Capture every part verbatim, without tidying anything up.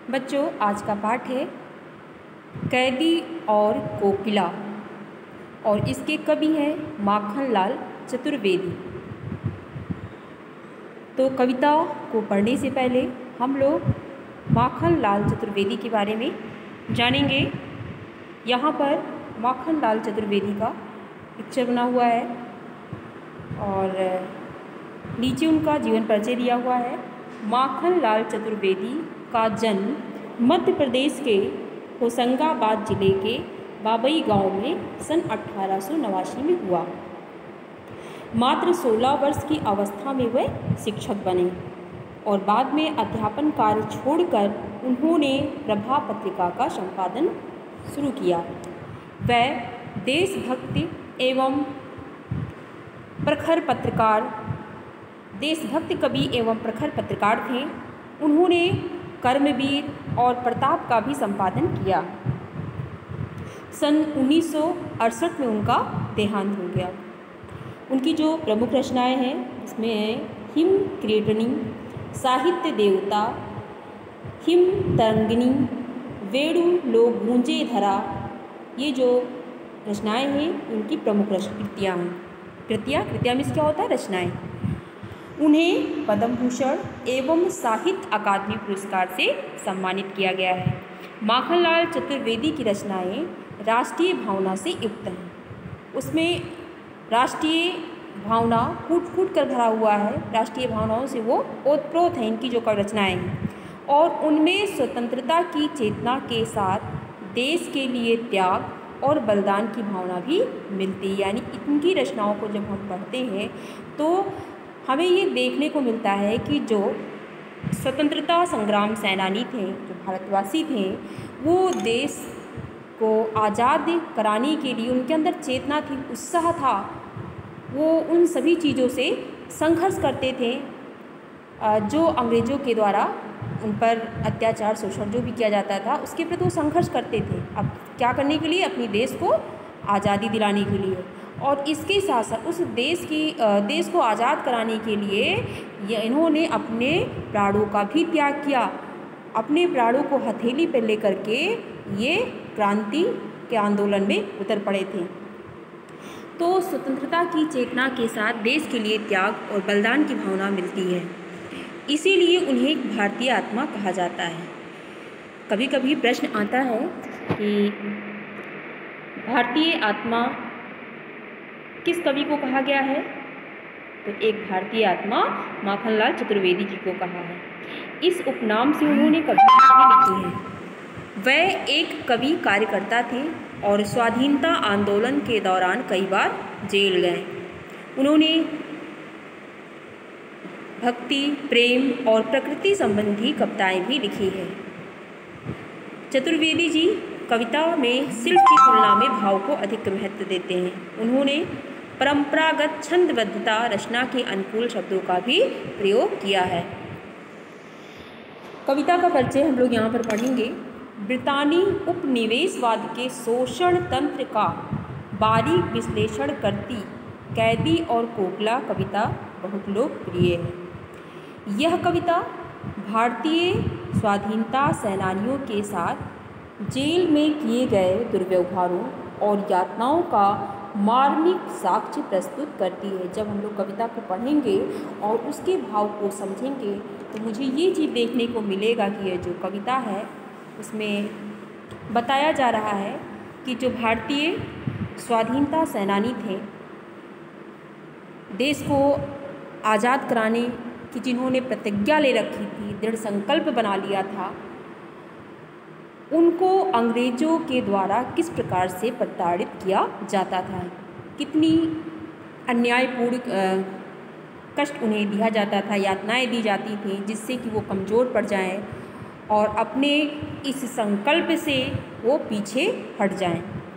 बच्चों, आज का पाठ है कैदी और कोकिला और इसके कवि हैं माखनलाल चतुर्वेदी। तो कविता को पढ़ने से पहले हम लोग माखनलाल चतुर्वेदी के बारे में जानेंगे। यहाँ पर माखनलाल चतुर्वेदी का पिक्चर बना हुआ है और नीचे उनका जीवन परिचय दिया हुआ है। माखनलाल चतुर्वेदी का जन्म मध्य प्रदेश के होशंगाबाद जिले के बाबई गांव में सन अठारह सौ नवासी में हुआ। मात्र सोलह वर्ष की अवस्था में वह शिक्षक बने और बाद में अध्यापन कार्य छोड़कर उन्होंने प्रभा पत्रिका का संपादन शुरू किया। वह देशभक्ति एवं प्रखर पत्रकार देशभक्त कवि एवं प्रखर पत्रकार थे। उन्होंने कर्मवीर और प्रताप का भी संपादन किया। सन उन्नीस सौ अड़सठ में उनका देहांत हो गया। उनकी जो प्रमुख रचनाएं हैं इसमें है हिम क्रीडनी, साहित्य देवता, हिम तरंगिणी, वेणु लोग गूंजे धरा। ये जो रचनाएं हैं उनकी प्रमुख कृतियाँ हैं। कृतियाँ कृतियाँ में क्या होता है? रचनाएं। उन्हें पद्म भूषण एवं साहित्य अकादमी पुरस्कार से सम्मानित किया गया है। माखनलाल चतुर्वेदी की रचनाएं राष्ट्रीय भावना से युक्त हैं। उसमें राष्ट्रीय भावना कूट कूट कर भरा हुआ है। राष्ट्रीय भावनाओं से वो ओतप्रोत हैं इनकी जो रचनाएं हैं और उनमें स्वतंत्रता की चेतना के साथ देश के लिए त्याग और बलिदान की भावना भी मिलती है। यानी इनकी रचनाओं को जब हम पढ़ते हैं तो हमें ये देखने को मिलता है कि जो स्वतंत्रता संग्राम सेनानी थे, जो भारतवासी थे, वो देश को आज़ाद कराने के लिए उनके अंदर चेतना थी, उत्साह था। वो उन सभी चीज़ों से संघर्ष करते थे जो अंग्रेज़ों के द्वारा उन पर अत्याचार शोषण जो भी किया जाता था उसके प्रति वो संघर्ष करते थे। अब क्या करने के लिए? अपनी देश को आज़ादी दिलाने के लिए। और इसके साथ साथ उस देश की देश को आज़ाद कराने के लिए ये इन्होंने अपने प्राणों का भी त्याग किया। अपने प्राणों को हथेली पर लेकर के ये क्रांति के आंदोलन में उतर पड़े थे। तो स्वतंत्रता की चेतना के साथ देश के लिए त्याग और बलिदान की भावना मिलती है, इसीलिए उन्हें एक भारतीय आत्मा कहा जाता है। कभी कभी प्रश्न आता है कि भारतीय आत्मा किस कवि को कहा गया है? तो एक भारतीय आत्मा माखनलाल चतुर्वेदी जी को कहा है। इस उपनाम से उन्होंने कविताएं लिखी हैं। वह एक कवि कार्यकर्ता थे और स्वाधीनता आंदोलन के दौरान कई बार जेल गए। उन्होंने भक्ति, प्रेम और प्रकृति संबंधी कविताएं भी लिखी है। चतुर्वेदी जी कविता में शिल्प की तुलना में भाव को अधिक महत्व देते हैं। उन्होंने परंपरागत छंदबद्धता रचना के अनुकूल शब्दों का भी प्रयोग किया है। कविता का परिचय हम लोग यहाँ पर पढ़ेंगे। ब्रितानी उपनिवेशवाद के शोषण तंत्र का बारीक विश्लेषण करती कैदी और कोकिला कविता बहुत लोकप्रिय है। यह कविता भारतीय स्वाधीनता सेनानियों के साथ जेल में किए गए दुर्व्यवहारों और यातनाओं का मार्मिक साक्ष्य प्रस्तुत करती है। जब हम लोग कविता को पढ़ेंगे और उसके भाव को समझेंगे तो मुझे ये चीज़ देखने को मिलेगा कि यह जो कविता है उसमें बताया जा रहा है कि जो भारतीय स्वाधीनता सेनानी थे, देश को आज़ाद कराने की जिन्होंने प्रतिज्ञा ले रखी थी, दृढ़ संकल्प बना लिया था, उनको अंग्रेज़ों के द्वारा किस प्रकार से प्रताड़ित किया जाता था, कितनी अन्यायपूर्ण कष्ट उन्हें दिया जाता था, यातनाएं दी जाती थी जिससे कि वो कमज़ोर पड़ जाएं और अपने इस संकल्प से वो पीछे हट जाएं।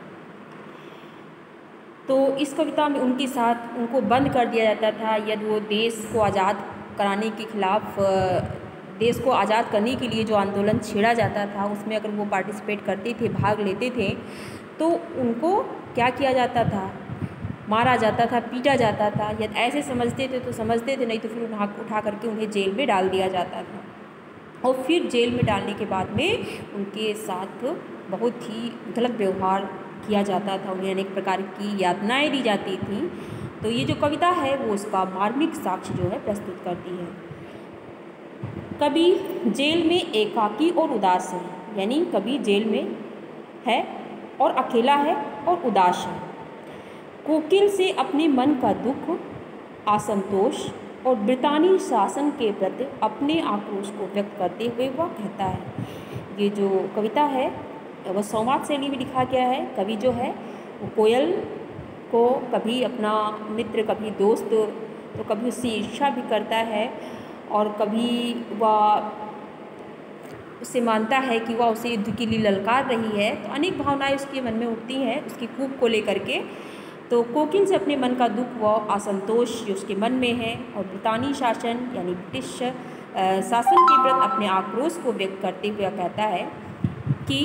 तो इस कविता में उनके साथ उनको बंद कर दिया जाता था। यदि वो देश को आज़ाद कराने के खिलाफ, देश को आज़ाद करने के लिए जो आंदोलन छेड़ा जाता था उसमें अगर वो पार्टिसिपेट करते थे, भाग लेते थे, तो उनको क्या किया जाता था? मारा जाता था, पीटा जाता था। यदि ऐसे समझते थे तो समझते थे, नहीं तो फिर उठा उठा करके उन्हें जेल में डाल दिया जाता था। और फिर जेल में डालने के बाद में उनके साथ बहुत ही गलत व्यवहार किया जाता था, उन्हें अनेक प्रकार की यातनाएं दी जाती थीं। तो ये जो कविता है वो उसका मार्मिक साक्ष्य जो है प्रस्तुत करती है। कभी जेल में एकाकी और उदास है, यानी कभी जेल में है और अकेला है और उदास है। कोकिल से अपने मन का दुख, असंतोष और ब्रितानी शासन के प्रति अपने आक्रोश को व्यक्त करते हुए वह कहता है। ये जो कविता है वह संवाद शैली में लिखा गया है। कवि जो है वो कोयल को कभी अपना मित्र, कभी दोस्त, तो कभी उससे ईर्ष्या भी करता है और कभी वह उससे मानता है कि वह उसे युद्ध के लिए ललकार रही है। तो अनेक भावनाएं उसके मन में उठती हैं उसकी कूप को लेकर के। तो कोकिल से अपने मन का दुख व असंतोष जो उसके मन में है और ब्रितानी शासन यानी ब्रिटिश शासन के प्रति अपने आक्रोश को व्यक्त करते हुए कहता है कि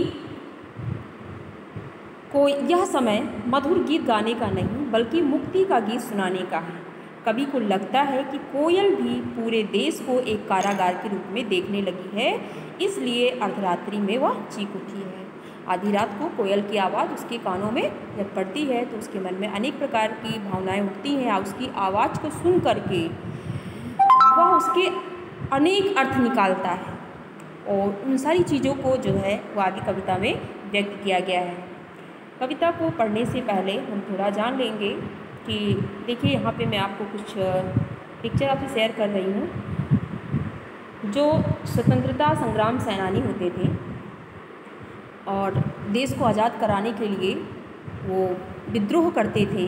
कोई यह समय मधुर गीत गाने का नहीं बल्कि मुक्ति का गीत सुनाने का है। कवि को लगता है कि कोयल भी पूरे देश को एक कारागार के रूप में देखने लगी है, इसलिए अर्धरात्रि में वह चीख उठी है। आधी रात को कोयल की आवाज़ उसके कानों में जब पड़ती है तो उसके मन में अनेक प्रकार की भावनाएं उठती हैं। उसकी आवाज़ को सुन करके वह उसके अनेक अर्थ निकालता है और उन सारी चीज़ों को जो है वो आगे कविता में व्यक्त किया गया है। कविता को पढ़ने से पहले हम थोड़ा जान लेंगे कि देखिए यहाँ पे मैं आपको कुछ पिक्चर आपसे शेयर कर रही हूँ। जो स्वतंत्रता संग्राम सेनानी होते थे और देश को आज़ाद कराने के लिए वो विद्रोह करते थे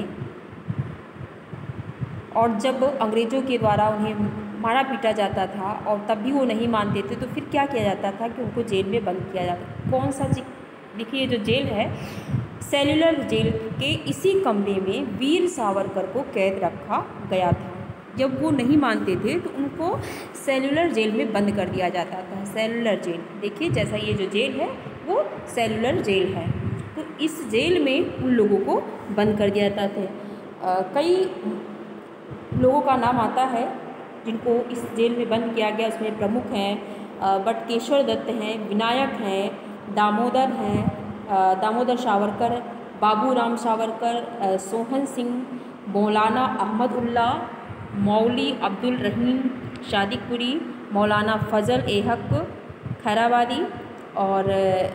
और जब अंग्रेज़ों के द्वारा उन्हें मारा पीटा जाता था और तब भी वो नहीं मानते थे तो फिर क्या किया जाता था कि उनको जेल में बंद किया जाता। कौन सा देखिए जो जेल है सेल्युलर जेल के इसी कमरे में वीर सावरकर को कैद रखा गया था। जब वो नहीं मानते थे तो उनको सेल्युलर जेल में बंद कर दिया जाता था। सेल्युलर जेल देखिए जैसा ये जो जेल है वो सेल्युलर जेल है। तो इस जेल में उन लोगों को बंद कर दिया जाता था। कई लोगों का नाम आता है जिनको इस जेल में बंद किया गया। उसमें प्रमुख हैं बटकेश्वर दत्त हैं, विनायक हैं, दामोदर हैं, दामोदर सावरकर, बाबू राम सावरकर, सोहन सिंह, मौलाना अहमद उल्ला, मौली अब्दुल रहीम शादिकपुरी, मौलाना फजल ए हक खैराबादी और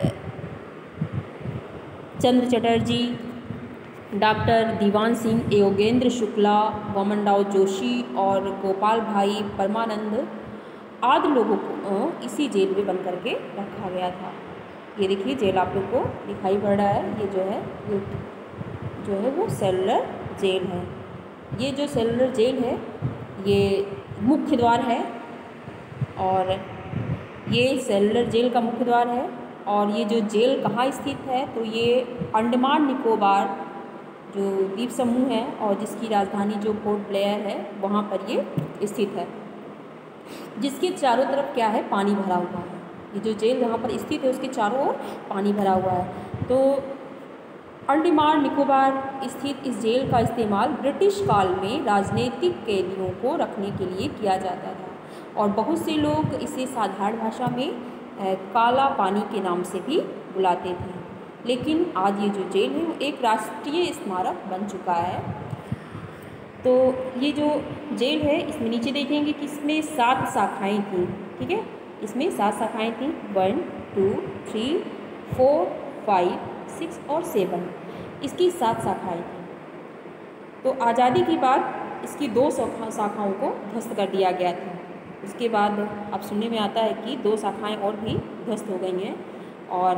चंद्र चटर्जी, डॉक्टर दीवान सिंह, योगेंद्र शुक्ला, वामनराव जोशी और गोपाल भाई परमानंद आदि लोगों को इसी जेल में बंद करके रखा गया था। ये देखिए जेल आप लोग को दिखाई पड़ रहा है। ये जो है ये जो है वो सेल्युलर जेल है। ये जो सेल्युलर जेल है ये मुख्य द्वार है और ये सेल्युलर जेल का मुख्य द्वार है। और ये जो जेल कहाँ स्थित है तो ये अंडमान निकोबार जो द्वीप समूह है और जिसकी राजधानी जो पोर्ट ब्लेयर है वहाँ पर ये स्थित है, जिसके चारों तरफ क्या है पानी भरा हुआ है। ये जो जेल जहाँ पर स्थित है उसके चारों ओर पानी भरा हुआ है। तो अंडमान निकोबार स्थित इस जेल का इस्तेमाल ब्रिटिश काल में राजनीतिक कैदियों को रखने के लिए किया जाता था और बहुत से लोग इसे साधारण भाषा में काला पानी के नाम से भी बुलाते थे। लेकिन आज ये जो जेल है वो एक राष्ट्रीय स्मारक बन चुका है। तो ये जो जेल है इसमें नीचे देखेंगे कि इसमें सात शाखाएँ थीं। ठीक है, इसमें सात शाखाएँ थीं, one two three four five six और सेवन, इसकी सात शाखाएँ थीं। तो आज़ादी के बाद इसकी दो शाखाओं को ध्वस्त कर दिया गया था। उसके बाद अब सुनने में आता है कि दो शाखाएँ और भी ध्वस्त हो गई हैं और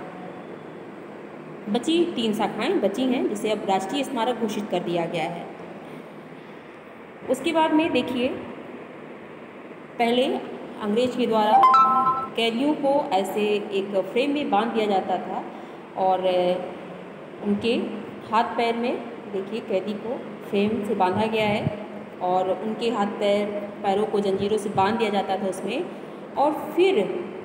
बची तीन शाखाएँ बची हैं जिसे अब राष्ट्रीय स्मारक घोषित कर दिया गया है। उसके बाद में देखिए पहले अंग्रेज के द्वारा कैदियों को ऐसे एक फ्रेम में बांध दिया जाता था और उनके हाथ पैर में देखिए कैदी को फ्रेम से बांधा गया है और उनके हाथ पैर पैरों को जंजीरों से बांध दिया जाता था उसमें। और फिर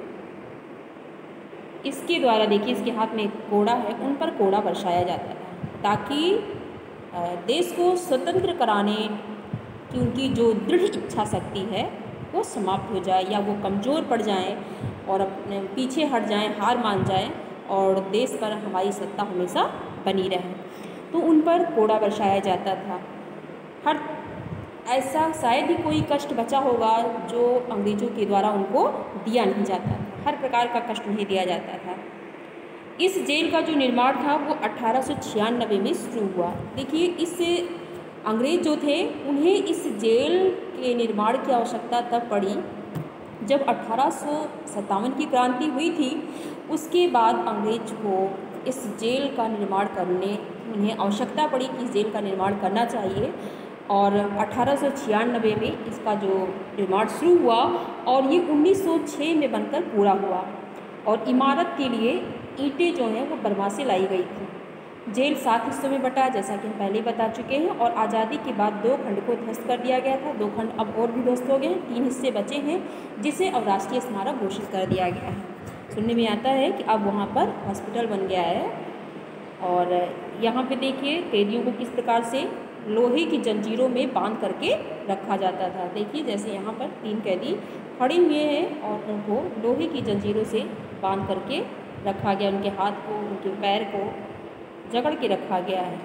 इसके द्वारा देखिए इसके हाथ में एक कोड़ा है, उन पर कोड़ा बरसाया जाता था ताकि देश को स्वतंत्र कराने की उनकी जो दृढ़ इच्छा शक्ति है वो समाप्त हो जाए या वो कमज़ोर पड़ जाएं और अपने पीछे हट जाएं, हार मान जाएं और देश पर हमारी सत्ता हमेशा बनी रहे। तो उन पर कोड़ा बरसाया जाता था। हर ऐसा शायद ही कोई कष्ट बचा होगा जो अंग्रेज़ों के द्वारा उनको दिया नहीं जाता था। हर प्रकार का कष्ट उन्हें दिया जाता था। इस जेल का जो निर्माण था वो अठारह सौ छियानवे में शुरू हुआ। देखिए, इस अंग्रेज़ जो थे उन्हें इस जेल के निर्माण की आवश्यकता तब पड़ी जब अठारह सौ सत्तावन की क्रांति हुई थी। उसके बाद अंग्रेज को इस जेल का निर्माण करने उन्हें आवश्यकता पड़ी कि इस जेल का निर्माण करना चाहिए और अठारह सौ छियानवे में इसका जो निर्माण शुरू हुआ और ये उन्नीस सौ छह में बनकर पूरा हुआ। और इमारत के लिए ईंटें जो हैं वो बर्मा से लाई गई थी। जेल सात हिस्सों में बटा, जैसा कि हम पहले बता चुके हैं, और आज़ादी के बाद दो खंड को ध्वस्त कर दिया गया था। दो खंड अब और भी ध्वस्त हो गए हैं, तीन हिस्से बचे हैं जिसे अब राष्ट्रीय स्मारक घोषित कर दिया गया है। सुनने में आता है कि अब वहाँ पर हॉस्पिटल बन गया है। और यहाँ पे देखिए कैदियों को किस प्रकार से लोहे की जंजीरों में बांध करके रखा जाता था। देखिए जैसे यहाँ पर तीन कैदी खड़े हुए हैं और उनको लोहे की जंजीरों से बांध करके रखा गया। उनके हाथ को, उनके पैर को जकड़ के रखा गया है।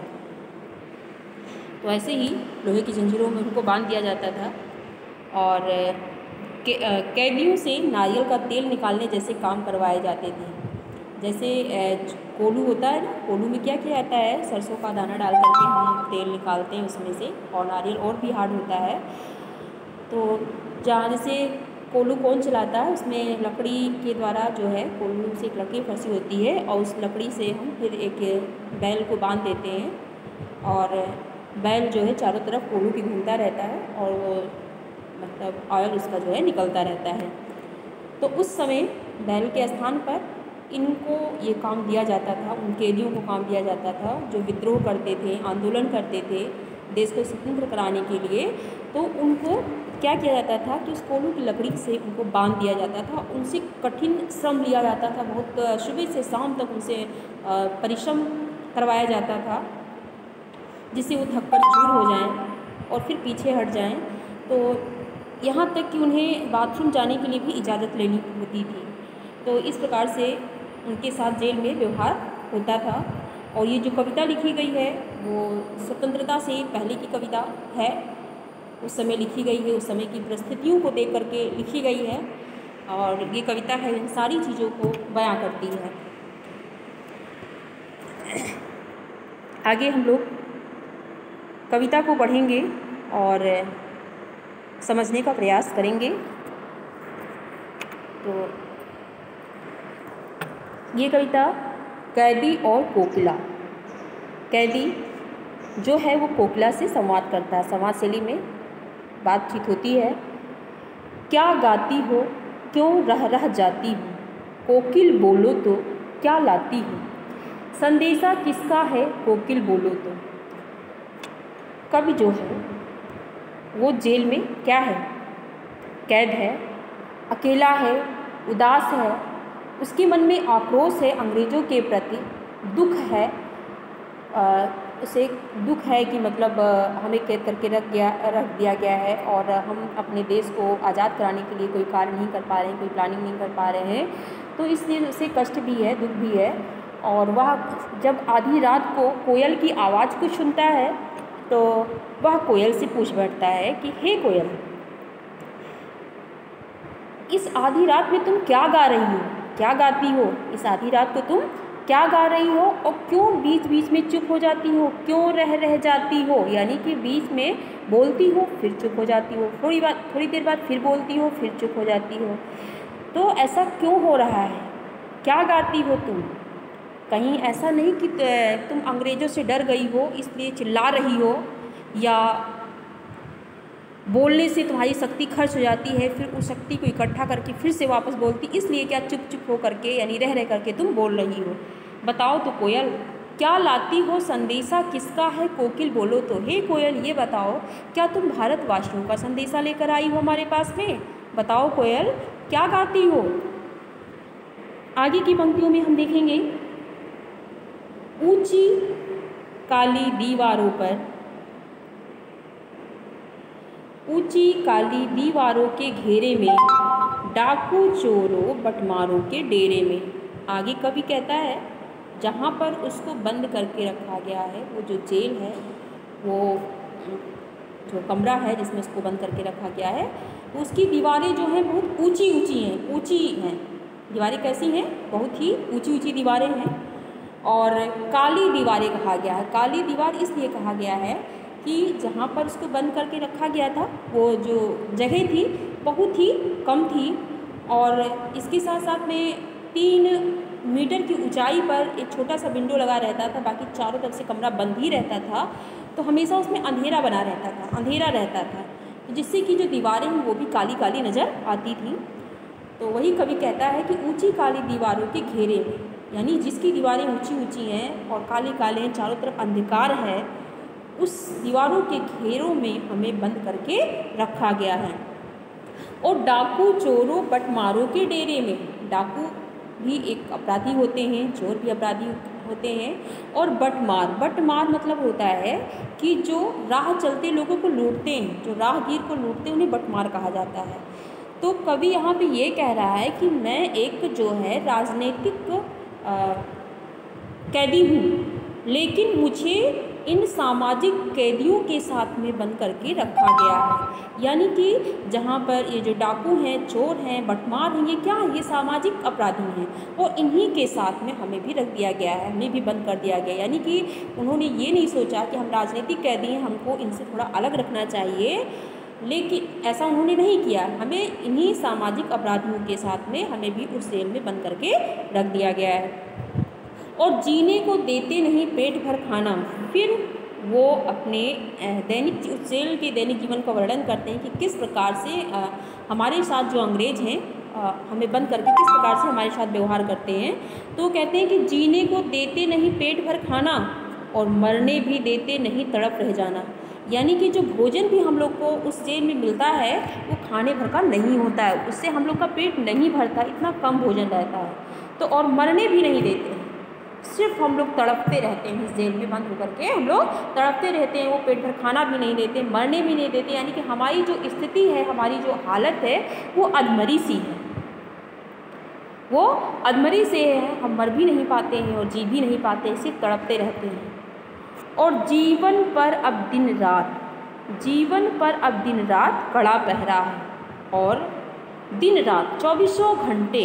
तो ऐसे ही लोहे की जंजीरों में उनको बांध दिया जाता था। और कैदियों से नारियल का तेल निकालने जैसे काम करवाए जाते थे। जैसे कोलू होता है ना, कोलू में क्या किया जाता है, सरसों का दाना डाल करके हम तेल निकालते हैं उसमें से, और नारियल और भी हार्ड होता है। तो जहाँ जैसे कोलू कौन चलाता है, उसमें लकड़ी के द्वारा जो है कोलू से एक लकड़ी फंसी होती है और उस लकड़ी से हम फिर एक बैल को बांध देते हैं और बैल जो है चारों तरफ कोलू की घूमता रहता है और वो मतलब ऑयल उसका जो है निकलता रहता है। तो उस समय बैल के स्थान पर इनको ये काम दिया जाता था, उन कैदियों को काम दिया जाता था जो विद्रोह करते थे, आंदोलन करते थे देश को स्वतंत्र कराने के लिए। तो उनको क्या किया जाता था कि उस कोलू की लकड़ी से उनको बांध दिया जाता था। उनसे कठिन श्रम लिया जाता था, बहुत सुबह से शाम तक उनसे परिश्रम करवाया जाता था जिससे वो थक कर चूर हो जाएं और फिर पीछे हट जाएं। तो यहाँ तक कि उन्हें बाथरूम जाने के लिए भी इजाज़त लेनी होती थी। तो इस प्रकार से उनके साथ जेल में व्यवहार होता था। और ये जो कविता लिखी गई है वो स्वतंत्रता से पहले की कविता है, उस समय लिखी गई है, उस समय की परिस्थितियों को देख करके लिखी गई है और ये कविता है इन सारी चीज़ों को बयां करती है। आगे हम लोग कविता को पढ़ेंगे और समझने का प्रयास करेंगे। तो ये कविता कैदी और कोकिला। कैदी जो है वो कोकिला से संवाद करता है, संवाद शैली में बातचीत होती है। क्या गाती हो, क्यों रह रह जाती हूँ, कोकिल बोलो तो क्या लाती हूँ, संदेशा किसका है, कोकिल बोलो तो। कवि जो है वो जेल में क्या है, कैद है, अकेला है, उदास है, उसके मन में आक्रोश है, अंग्रेज़ों के प्रति दुख है। आ, उसे दुख है कि मतलब हमें कैद करके रख गया रख दिया गया है और हम अपने देश को आज़ाद कराने के लिए कोई कार्य नहीं कर पा रहे हैं, कोई प्लानिंग नहीं कर पा रहे हैं। तो इसलिए उसे कष्ट भी है, दुख भी है। और वह जब आधी रात को कोयल की आवाज़ को सुनता है तो वह कोयल से पूछ बैठता है कि हे कोयल, इस आधी रात में तुम क्या गा रही हो, क्या गाती हो, इस आधी रात को तुम क्या गा रही हो और क्यों बीच बीच में चुप हो जाती हो, क्यों रह रह जाती हो, यानी कि बीच में बोलती हो फिर चुप हो जाती हो, थोड़ी बात थोड़ी देर बाद फिर बोलती हो फिर चुप हो जाती हो। तो ऐसा क्यों हो रहा है, क्या गाती हो तुम? कहीं ऐसा नहीं कि तुम अंग्रेज़ों से डर गई हो इसलिए चिल्ला रही हो, या बोलने से तुम्हारी शक्ति खर्च हो जाती है फिर उस शक्ति को इकट्ठा करके फिर से वापस बोलती, इसलिए क्या चुप चुप हो करके यानी रह रह करके तुम बोल रही हो? बताओ तो कोयल, क्या लाती हो, संदेशा किसका है, कोकिल बोलो तो। हे कोयल ये बताओ, क्या तुम भारतवासियों का संदेशा लेकर आई हो हमारे पास में? बताओ कोयल, क्या गाती हो? आगे की पंक्तियों में हम देखेंगे, ऊंची काली दीवारों पर ऊंची काली दीवारों के घेरे में, डाकू चोरों बटमारों के डेरे में। आगे कवि कहता है जहाँ पर उसको बंद करके रखा गया है, वो जो जेल है, वो जो कमरा है जिसमें उसको बंद करके रखा गया है, तो उसकी दीवारें जो हैं बहुत ऊंची ऊंची हैं ऊंची हैं दीवारें कैसी हैं? बहुत ही ऊंची ऊंची दीवारें हैं। और काली दीवारें कहा गया है। काली दीवार इसलिए कहा गया है कि जहाँ पर उसको बंद करके रखा गया था वो जो जगह थी बहुत ही कम थी, और इसके साथ साथ में तीन मीटर की ऊंचाई पर एक छोटा सा विंडो लगा रहता था, बाकी चारों तरफ से कमरा बंद ही रहता था, तो हमेशा उसमें अंधेरा बना रहता था अंधेरा रहता था जिससे कि जो दीवारें हैं वो भी काली काली नज़र आती थी। तो वही कवि कहता है कि ऊंची काली दीवारों के घेरे में, यानी जिसकी दीवारें ऊंची ऊंची हैं और काले काले हैं, चारों तरफ अंधकार है, उस दीवारों के घेरों में हमें बंद करके रखा गया है। और डाकू चोरों बटमारों के डेरे में, डाकू भी एक अपराधी होते हैं, चोर भी अपराधी होते हैं, और बटमार बटमार मतलब होता है कि जो राह चलते लोगों को लूटते हैं, जो राहगीर को लूटते हैं, उन्हें बटमार कहा जाता है। तो कवि यहाँ पे ये कह रहा है कि मैं एक जो है राजनीतिक कैदी हूँ, लेकिन मुझे इन सामाजिक कैदियों के साथ में बंद करके रखा गया है। यानी कि जहाँ पर ये जो डाकू हैं, चोर हैं, बटमार हैं, ये क्या है? ये सामाजिक अपराधी हैं, और इन्हीं के साथ में हमें भी रख दिया गया है, हमें भी बंद कर दिया गया। यानी कि उन्होंने ये नहीं सोचा कि हम राजनीतिक कैदी हैं, हमको इनसे थोड़ा अलग रखना चाहिए, लेकिन ऐसा उन्होंने नहीं किया। हमें इन्हीं सामाजिक अपराधियों के साथ में हमें भी उस जेल में बंद करके रख दिया गया है। और जीने को देते नहीं पेट भर खाना। फिर वो अपने दैनिक उस जेल के दैनिक जीवन का वर्णन करते हैं कि किस प्रकार से हमारे साथ जो अंग्रेज हैं हमें बंद करके किस प्रकार से हमारे साथ व्यवहार करते हैं। तो कहते हैं कि जीने को देते नहीं पेट भर खाना, और मरने भी देते नहीं तड़प रह जाना। यानी कि जो भोजन भी हम लोग को उस जेल में मिलता है वो खाने भर का नहीं होता है, उससे हम लोग का पेट नहीं भरता, इतना कम भोजन रहता है। तो और मरने भी नहीं देते हैं, सिर्फ हम लोग तड़पते रहते हैं। इस जेल में बंद होकर के हम लोग तड़पते रहते हैं, वो पेट भर खाना भी नहीं देते, मरने भी नहीं देते। यानी कि हमारी जो स्थिति है, हमारी जो हालत है, वो अधमरी सी है, वो अधमरी से है। हम मर भी नहीं पाते हैं और जी भी नहीं पाते, सिर्फ तड़पते रहते हैं। और जीवन पर अब दिन रात, जीवन पर अब दिन रात कड़ा पहरा है, और दिन रात चौबीसों घंटे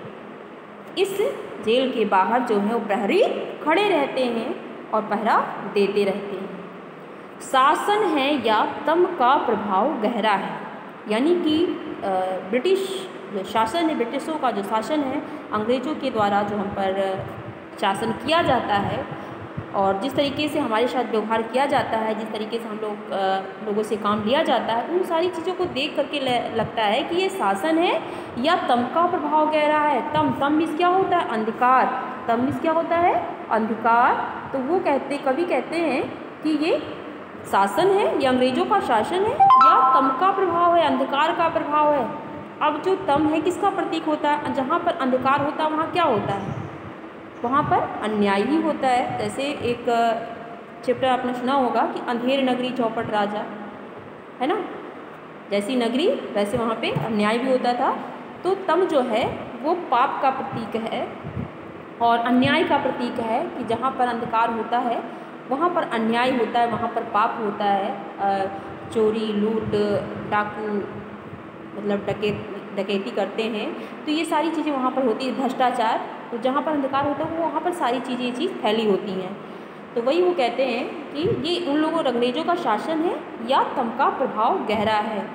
इस जेल के बाहर जो है वो प्रहरी खड़े रहते हैं और पहरा देते रहते हैं। शासन है या तम का प्रभाव गहरा है। यानी कि ब्रिटिश जो शासन है, ब्रिटिशों का जो शासन है, अंग्रेज़ों के द्वारा जो हम पर शासन किया जाता है और जिस तरीके से हमारे साथ व्यवहार किया जाता है, जिस तरीके से हम लोग लोगों से काम लिया जाता है, उन सारी चीज़ों को देख करके लगता है कि ये शासन है या तम का प्रभाव गहरा है। तम तम मीन्स क्या होता है? अंधकार। तम मीन्स क्या होता है? अंधकार। तो वो कहते कवि कहते हैं कि ये शासन है, ये अंग्रेज़ों का शासन है, या तम का प्रभाव है, अंधकार का प्रभाव है। अब जो तम है किसका प्रतीक होता है? जहाँ पर अंधकार होता है वहाँ क्या होता है? वहाँ पर अन्याय ही होता है। जैसे एक चैप्टर आपने सुना होगा कि अंधेर नगरी चौपट राजा, है ना, जैसी नगरी वैसे वहाँ पे अन्याय भी होता था। तो तम जो है वो पाप का प्रतीक है और अन्याय का प्रतीक है कि जहाँ पर अंधकार होता है वहाँ पर अन्याय होता है, वहाँ पर पाप होता है। चोरी, लूट, डाकू, मतलब डकैत डकैती करते हैं, तो ये सारी चीज़ें वहाँ पर होती है। भ्रष्टाचार, तो जहाँ पर अंधकार होता है वो वहाँ पर सारी चीज़ें ये चीज़ फैली होती हैं। तो वही वो कहते हैं कि ये उन लोगों अंग्रेज़ों का शासन है या तम का प्रभाव गहरा है,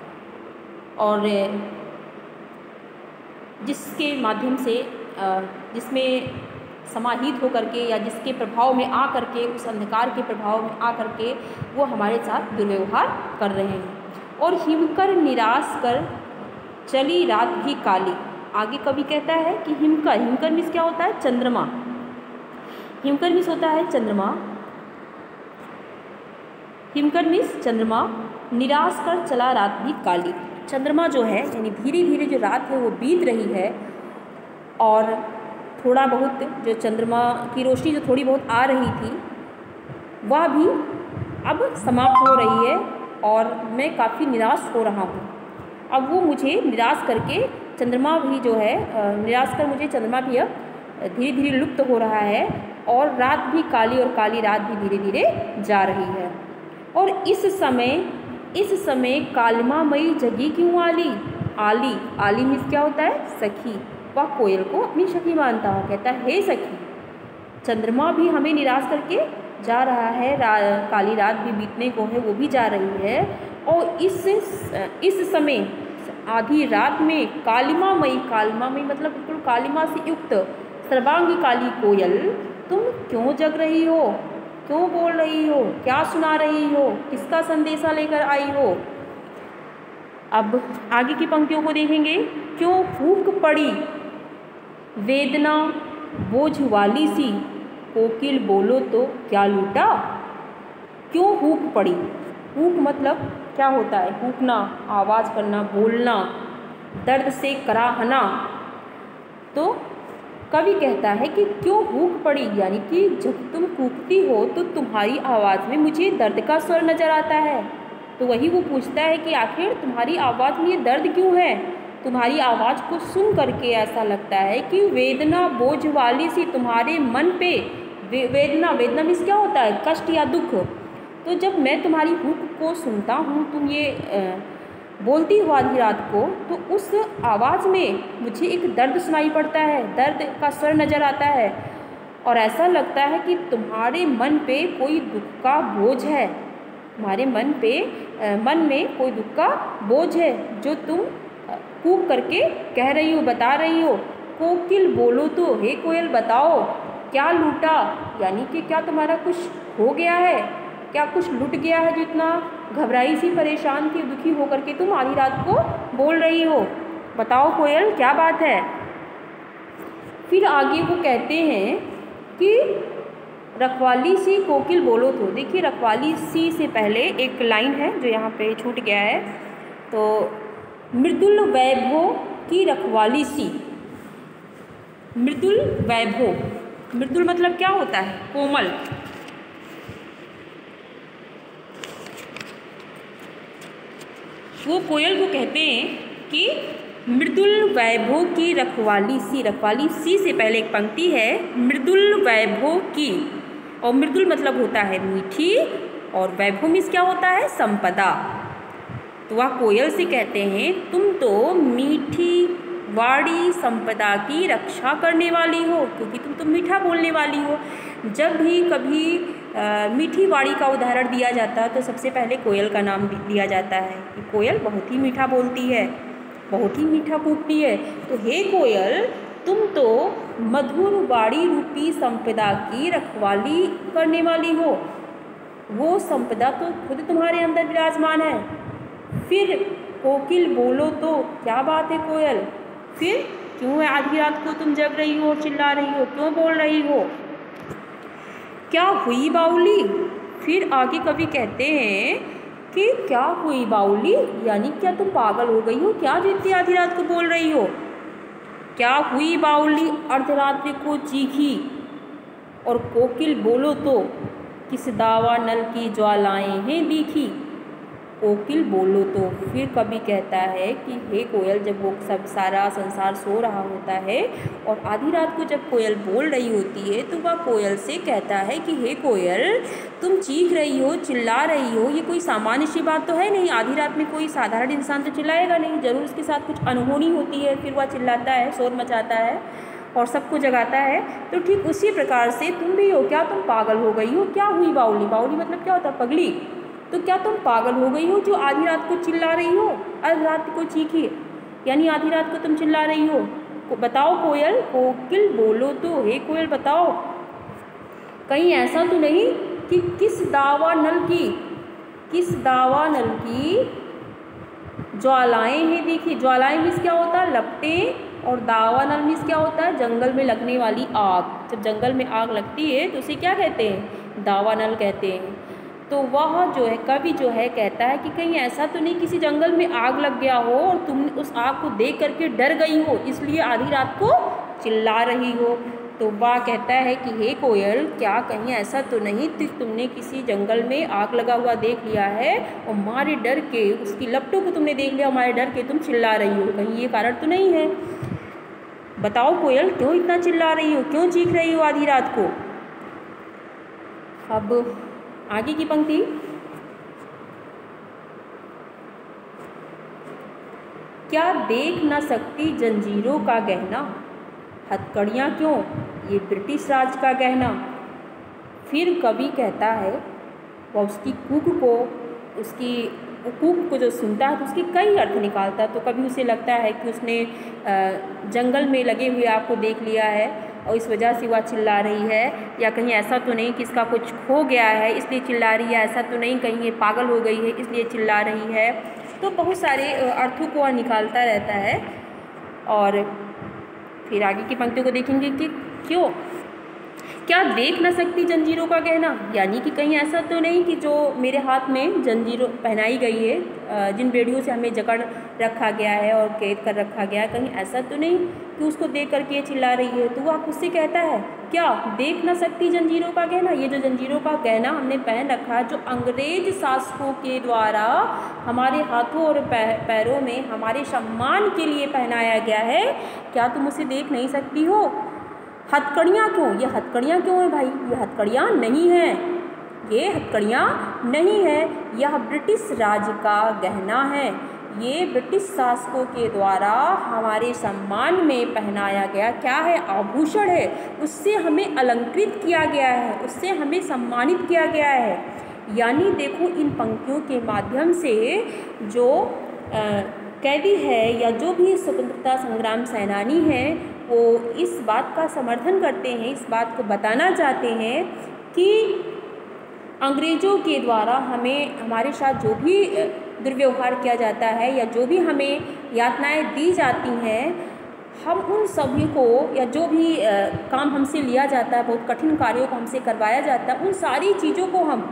और जिसके माध्यम से जिसमें समाहित होकर के या जिसके प्रभाव में आ करके, उस अंधकार के प्रभाव में आ करके वो हमारे साथ दुर्व्यवहार कर रहे हैं। और हिमकर निराश कर चली रात भी काली। आगे कवि कहता है कि हिमकर, हिमकर मीन्स क्या होता है? चंद्रमा। हिमकर मीन्स होता है चंद्रमा, हिमकर मीन्स चंद्रमा। निराश कर चला रात भी काली। चंद्रमा जो है यानी धीरे धीरे जो रात है वो बीत रही है, और थोड़ा बहुत जो चंद्रमा की रोशनी जो थोड़ी बहुत आ रही थी वह भी अब समाप्त हो रही है, और मैं काफ़ी निराश हो रहा हूँ। अब वो मुझे निराश करके चंद्रमा भी जो है निराश कर मुझे चंद्रमा भी अब धीरे धीरे लुप्त हो रहा है और रात भी काली और काली रात भी धीरे धीरे जा रही है। और इस समय इस समय कालिमामयी जगी क्यों आली? आली आली मीन्स क्या होता है? सखी। वह कोयल को अपनी सखी मानता है, कहता है हे सखी, चंद्रमा भी हमें निराश करके जा रहा है, रा, काली रात भी बीतने को है, वो भी जा रही है, और इस इस समय आधी रात में कालिमामयी, कालिमामयी मतलब बिल्कुल कालिमा से युक्त सर्वांगी काली कोयल, तुम क्यों जग रही हो? क्यों बोल रही हो? क्या सुना रही हो? किसका संदेशा लेकर आई हो? अब आगे की पंक्तियों को देखेंगे। क्यों फूंक पड़ी वेदना बोझ वाली सी, कोकिल बोलो तो क्या लूटा? क्यों हूक पड़ी? हूक मतलब क्या होता है? हूकना, आवाज़ करना, बोलना, दर्द से कराहना। तो कवि कहता है कि क्यों हूक पड़ी, यानी कि जब तुम कूकती हो तो तुम्हारी आवाज़ में मुझे दर्द का स्वर नज़र आता है। तो वही वो पूछता है कि आखिर तुम्हारी आवाज़ में ये दर्द क्यों है? तुम्हारी आवाज़ को सुन करके ऐसा लगता है कि वेदना बोझ वाली सी तुम्हारे मन पे, वे, वेदना वेदना मीन्स क्या होता है? कष्ट या दुख। तो जब मैं तुम्हारी हुक को सुनता हूँ, तुम ये आ, बोलती हो आधी रात को, तो उस आवाज़ में मुझे एक दर्द सुनाई पड़ता है, दर्द का स्वर नज़र आता है, और ऐसा लगता है कि तुम्हारे मन पे कोई दुख का बोझ है, तुम्हारे मन पे आ, मन में कोई दुख का बोझ है जो तुम कूक करके कह रही हो, बता रही हो। कोकिल बोलो तो, हे कोयल बताओ क्या लूटा, यानी कि क्या तुम्हारा कुछ हो गया है, क्या कुछ लुट गया है जो इतना घबराई सी, परेशान थी, दुखी होकर के तुम आधी रात को बोल रही हो? बताओ कोयल क्या बात है। फिर आगे वो कहते हैं कि रखवाली सी कोकिल बोलो तो। देखिए रखवाली सी से पहले एक लाइन है जो यहाँ पे छूट गया है। तो मृदुल वैभव की रखवाली सी, मृदुल वैभव, मृदुल मतलब क्या होता है? कोमल। वो कोयल को कहते हैं कि मृदुल वैभव की रखवाली सी। रखवाली सी से पहले एक पंक्ति है मृदुल वैभव की, और मृदुल मतलब होता है मीठी, और वैभव मीन्स क्या होता है? संपदा। तो वह कोयल से कहते हैं तुम तो मीठी वाणी संपदा की रक्षा करने वाली हो, क्योंकि तुम तो मीठा बोलने वाली हो। जब भी कभी आ, मीठी वाणी का उदाहरण दिया जाता है तो सबसे पहले कोयल का नाम दिया जाता है कि कोयल बहुत ही मीठा बोलती है, बहुत ही मीठा कूकती है। तो हे कोयल, तुम तो मधुर वाणी रूपी संपदा की रखवाली करने वाली हो, वो संपदा तो खुद तुम्हारे अंदर विराजमान है। फिर कोकिल बोलो तो क्या बात है कोयल, फिर क्यों है आधी रात को तुम जग रही हो, चिल्ला रही हो, क्यों बोल रही हो? क्या हुई बाउली? फिर आगे कवि कहते हैं कि क्या हुई बाउली, यानी क्या तुम पागल हो गई हो क्या जो इतनी आधी रात को बोल रही हो? क्या हुई बाउली अर्धरात्रि को चीखी, और कोकिल बोलो तो किस दावा नल की ज्वालाएं हैं दिखी। कोकिल बोलो तो। फिर कवि कहता है कि हे कोयल, जब वो सब सारा संसार सो रहा होता है और आधी रात को जब कोयल बोल रही होती है तो वह कोयल से कहता है कि हे कोयल, तुम चीख रही हो, चिल्ला रही हो, ये कोई सामान्य सी बात तो है नहीं। आधी रात में कोई साधारण इंसान तो चिल्लाएगा नहीं, ज़रूर उसके साथ कुछ अनहोनी होती है, फिर वह चिल्लाता है, शोर मचाता है और सबको जगाता है। तो ठीक उसी प्रकार से तुम भी हो। क्या तुम पागल हो गई हो? क्या हुई बाउली? बाउली मतलब क्या होता है? पगली। तो क्या तुम पागल हो गई हो जो आधी रात को चिल्ला रही हो? आधी रात को चीखी, यानी आधी रात को तुम चिल्ला रही हो। बताओ कोयल, कोकिल बोलो तो, हे कोयल बताओ, कहीं ऐसा तो नहीं कि किस दावा नल की, किस दावा नल की ज्वालाएं हैं देखी। ज्वालाएं मीन्स क्या होता है? लपटें। और दावा नल मीन्स क्या होता है? जंगल में लगने वाली आग। जब जंगल में आग लगती है तो उसे क्या कहते हैं? दावा नल कहते हैं। तो वह जो है कवि जो है कहता है कि कहीं ऐसा तो नहीं किसी जंगल में आग लग गया हो और तुम उस आग को देख करके डर गई हो, इसलिए आधी रात को चिल्ला रही हो। तो वह कहता है कि हे कोयल, क्या कहीं ऐसा तो नहीं कि तुमने किसी जंगल में आग लगा हुआ देख लिया है और हमारे डर के उसकी लपटों को तुमने देख लिया, हमारे डर के तुम चिल्ला रही हो, कहीं ये कारण तो नहीं है? बताओ कोयल, क्यों इतना चिल्ला रही हो, क्यों चीख रही हो आधी रात को? अब आगे की पंक्ति, क्या देख न सकती जंजीरों का गहना, हथकड़ियाँ क्यों ये ब्रिटिश राज का गहना। फिर कवि कहता है, वह उसकी कूक को उसकी कूक को जो सुनता है तो उसके कई अर्थ निकालता है। तो कभी उसे लगता है कि उसने जंगल में लगे हुए आग को देख लिया है और इस वजह से वह चिल्ला रही है, या कहीं ऐसा तो नहीं कि इसका कुछ खो गया है इसलिए चिल्ला रही है, ऐसा तो नहीं कहीं ये पागल हो गई है इसलिए चिल्ला रही है। तो बहुत सारे अर्थों को वह निकालता रहता है। और फिर आगे की पंक्तियों को देखेंगे कि क्यों, क्या देख न सकती जंजीरों का गहना, यानी कि कहीं ऐसा तो नहीं कि जो मेरे हाथ में जंजीरों पहनाई गई है, जिन बेड़ियों से हमें जकड़ रखा गया है और कैद कर रखा गया है, कहीं ऐसा तो नहीं कि उसको देख करके चिल्ला रही है। तो वह उससे कहता है, क्या देख न सकती जंजीरों का गहना, ये जो जंजीरों का गहना हमने पहन रखा है, जो अंग्रेज शासकों के द्वारा हमारे हाथों और पैरों में हमारे सम्मान के लिए पहनाया गया है, क्या तुम उसे देख नहीं सकती हो? हथकड़ियाँ क्यों, ये हथकड़ियाँ क्यों है भाई? ये हथकड़ियाँ नहीं हैं, ये हथकड़ियाँ नहीं है, यह ब्रिटिश राज का गहना है, ये ब्रिटिश शासकों के द्वारा हमारे सम्मान में पहनाया गया क्या है, आभूषण है, उससे हमें अलंकृत किया गया है, उससे हमें सम्मानित किया गया है। यानी देखो, इन पंक्तियों के माध्यम से जो कैदी है या जो भी स्वतंत्रता संग्राम सेनानी हैं, वो इस बात का समर्थन करते हैं, इस बात को बताना चाहते हैं कि अंग्रेज़ों के द्वारा हमें हमारे साथ जो भी दुर्व्यवहार किया जाता है या जो भी हमें यातनाएं दी जाती हैं, हम उन सभी को या जो भी आ, काम हमसे लिया जाता है, बहुत कठिन कार्यों को हमसे करवाया जाता है, उन सारी चीज़ों को हम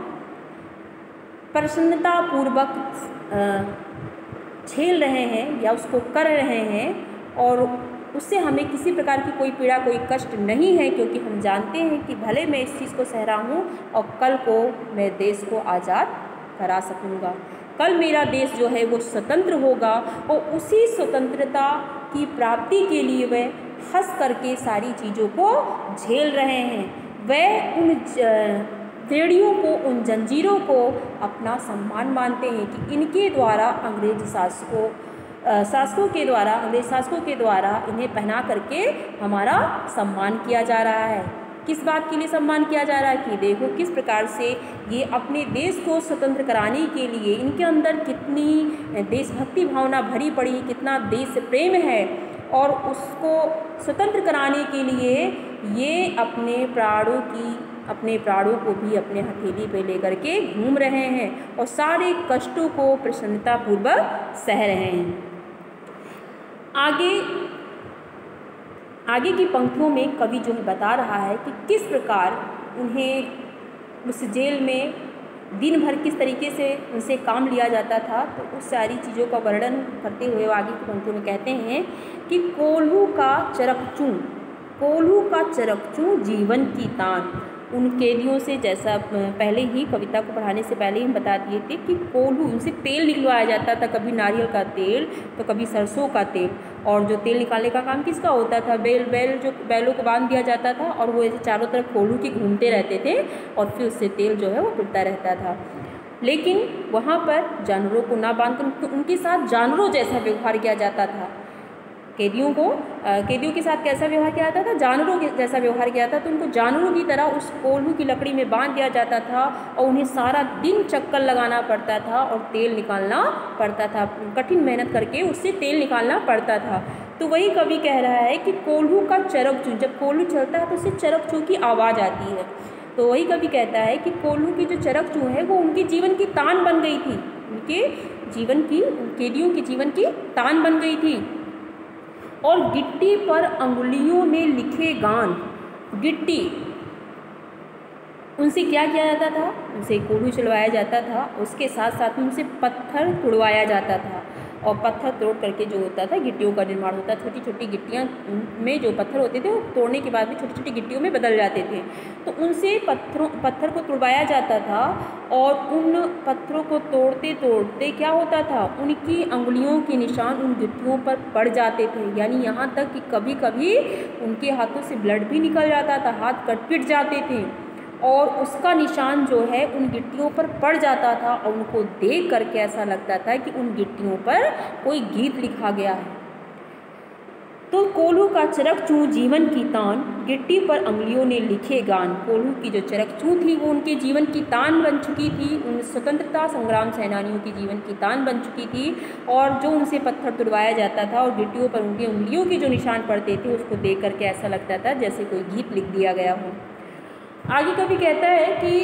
प्रसन्नतापूर्वक झेल रहे हैं या उसको कर रहे हैं, और उससे हमें किसी प्रकार की कोई पीड़ा, कोई कष्ट नहीं है, क्योंकि हम जानते हैं कि भले मैं इस चीज़ को सह रहा हूँ और कल को मैं देश को आज़ाद करा सकूँगा, कल मेरा देश जो है वो स्वतंत्र होगा, और उसी स्वतंत्रता की प्राप्ति के लिए वे हंस करके सारी चीज़ों को झेल रहे हैं। वे उन बेड़ियों को, उन जंजीरों को अपना सम्मान मानते हैं कि इनके द्वारा अंग्रेज शासकों शासकों के द्वारा अंग्रेज शासकों के द्वारा इन्हें पहना करके हमारा सम्मान किया जा रहा है। किस बात के लिए सम्मान किया जा रहा है कि देखो किस प्रकार से ये अपने देश को स्वतंत्र कराने के लिए, इनके अंदर कितनी देशभक्ति भावना भरी पड़ी, कितना देश प्रेम है, और उसको स्वतंत्र कराने के लिए ये अपने प्राणों की अपने प्राणों को भी अपने हथेली पे लेकर के घूम रहे हैं और सारे कष्टों को प्रसन्नतापूर्वक सह रहे हैं। आगे आगे की पंक्तियों में कवि जो है बता रहा है कि किस प्रकार उन्हें उस जेल में दिन भर किस तरीके से उनसे काम लिया जाता था। तो उस सारी चीज़ों का वर्णन करते हुए आगे की पंक्तियों में कहते हैं कि कोल्हू का चरकचूं, कोल्हू का चरकचूं जीवन की तान। उन कैदियों से, जैसा पहले ही कविता को पढ़ाने से पहले ही हम बता दिए थे कि कोल्हू, उनसे तेल निकलवाया जाता था, कभी नारियल का तेल तो कभी सरसों का तेल। और जो तेल निकालने का काम किसका होता था, बैल बैल जो बैलों को बांध दिया जाता था और वो ऐसे चारों तरफ कोल्हू के घूमते रहते थे और फिर उससे तेल जो है वो पिटता रहता था। लेकिन वहाँ पर जानवरों को ना बांध कर उनके साथ जानवरों जैसा व्यवहार किया जाता था। कैदियों को कैदियों के साथ कैसा व्यवहार किया जाता था, जानवरों के जैसा व्यवहार किया जाता था। तो उनको जानवरों की तरह उस कोल्हू की लकड़ी में बांध दिया जाता था और उन्हें सारा दिन चक्कर लगाना पड़ता था और तेल निकालना पड़ता था, कठिन मेहनत करके उससे तेल निकालना पड़ता था। तो वही कवि कह रहा है कि कोल्हू का चरकचूं, जब कोल्हू चलता है तो उससे चरकचूं की आवाज़ आती है। तो वही कवि कहता है कि कोल्हू की जो चरकचूं है वो उनके जीवन की तान बन गई थी, उनके जीवन की, कैदियों के जीवन की तान बन गई थी। और गिट्टी पर अंगुलियों में लिखे गान, गिट्टी, उनसे क्या किया जाता था, उनसे कोल्हू चलवाया जाता था, उसके साथ साथ उनसे पत्थर तुड़वाया जाता था। और पत्थर तोड़ करके जो होता था गिट्टियों का निर्माण होता। छोटी छोटी गिट्टियाँ में जो पत्थर होते थे वो तोड़ने के बाद में छोटी छोटी गिट्टियों में बदल जाते थे। तो उनसे पत्थरों पत्थर को तुड़वाया जाता था और उन पत्थरों को तोड़ते तोड़ते क्या होता था, उनकी अंगुलियों के निशान उन गिट्टियों पर पड़ जाते थे। यानी यहाँ तक कि कभी कभी उनके हाथों से ब्लड भी निकल जाता था, हाथ कट पिट जाते थे और उसका निशान जो है उन गिट्टियों पर पड़ जाता था और उनको देख करके ऐसा लगता था कि उन गिट्टियों पर कोई गीत लिखा गया है। तो कोल्हू का चरक चूँ जीवन की तान, गिट्टी पर अंगुलियों ने लिखे गान। कोल्हू की जो चरक चूँ थी वो उनके जीवन की तान बन चुकी थी, उन स्वतंत्रता संग्राम सेनानियों की जीवन की तान बन चुकी थी। और जो उनसे पत्थर तुड़वाया जाता था और गिट्टियों पर उनकी उंगलियों के जो निशान पड़ते थे उसको देख करके ऐसा लगता था जैसे कोई गीत लिख दिया गया हो। आगे कभी कहता है कि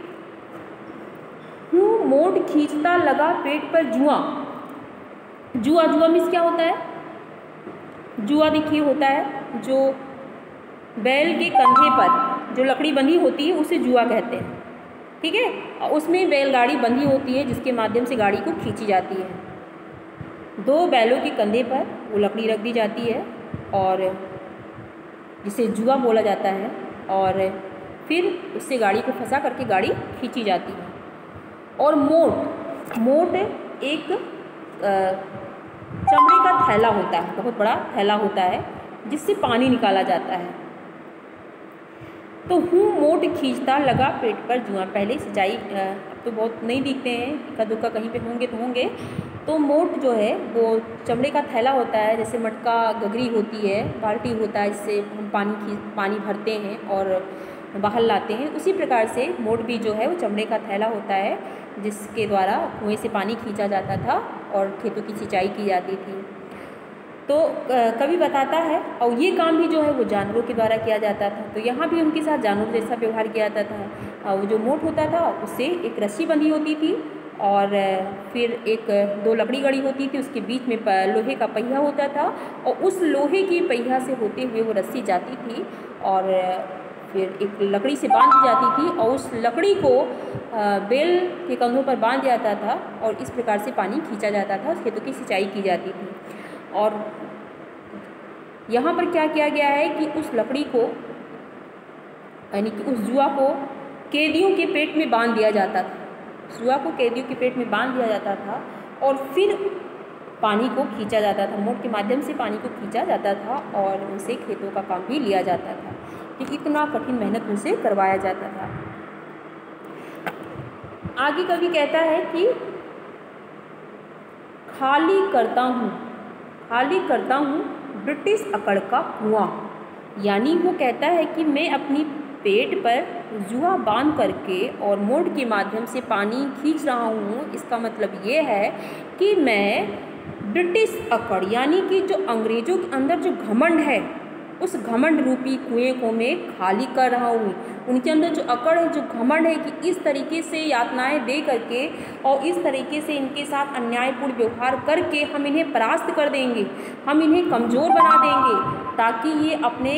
यूँ मोट खींचता लगा पेट पर जुआ। जुआ जुआ मीन्स क्या होता है? जुआ देखिए होता है जो बैल के कंधे पर जो लकड़ी बंधी होती है उसे जुआ कहते हैं, ठीक है। और उसमें बैलगाड़ी बंधी होती है जिसके माध्यम से गाड़ी को खींची जाती है। दो बैलों के कंधे पर वो लकड़ी रख दी जाती है और जिसे जुआ बोला जाता है और फिर उससे गाड़ी को फंसा करके गाड़ी खींची जाती है। और मोट मोट एक चमड़े का थैला होता है, बहुत बड़ा थैला होता है जिससे पानी निकाला जाता है। तो हूँ मोट खींचता लगा पेट पर जुआ। पहले सिंचाई अब तो बहुत नहीं दिखते हैं, इक्का दुक्का कहीं पे होंगे तो होंगे। तो मोट जो है वो चमड़े का थैला होता है, जैसे मटका गगरी होती है, बाल्टी होता है जिससे हम पानी खींच पानी भरते हैं और बाहर लाते हैं। उसी प्रकार से मोट भी जो है वो चमड़े का थैला होता है जिसके द्वारा कुएं से पानी खींचा जाता था और खेतों की सिंचाई की जाती थी। तो कवि बताता है और ये काम भी जो है वो जानवरों के द्वारा किया जाता था। तो यहाँ भी उनके साथ जानवर जैसा व्यवहार किया जाता था। वो जो मोट होता था उससे एक रस्सी बंधी होती थी और फिर एक दो लकड़ी गड़ी होती थी, उसके बीच में लोहे का पहिया होता था और उस लोहे की पहिया से होते हुए वो रस्सी जाती थी और फिर एक लकड़ी से बांध दी जाती थी और उस लकड़ी को बैल के कंधों पर बांध दिया जाता था और इस प्रकार से पानी खींचा जाता था, खेतों की सिंचाई की जाती थी। और यहाँ पर क्या किया गया है कि उस लकड़ी को यानी कि उस जुआ को कैदियों के पेट में बांध दिया जाता था, जुआ को कैदियों के पेट में बांध दिया जाता था और फिर पानी को खींचा जाता था, मोट के माध्यम से पानी को खींचा जाता था और उनसे खेतों का काम भी लिया जाता था। कि इतना कठिन मेहनत उनसे करवाया जाता था। आगे कवि कहता है कि खाली करता हूँ खाली करता हूँ ब्रिटिश अकड़ का कुआं। यानी वो कहता है कि मैं अपनी पेट पर जुआ बांध करके और मोट के माध्यम से पानी खींच रहा हूँ। इसका मतलब ये है कि मैं ब्रिटिश अकड़ यानी कि जो अंग्रेज़ों के अंदर जो घमंड है उस घमंड रूपी कुएं को मैं खाली कर रहा हूँ। उनके अंदर जो अकड़ है, जो घमंड है कि इस तरीके से यातनाएं दे करके और इस तरीके से इनके साथ अन्यायपूर्ण व्यवहार करके हम इन्हें परास्त कर देंगे, हम इन्हें कमज़ोर बना देंगे ताकि ये अपने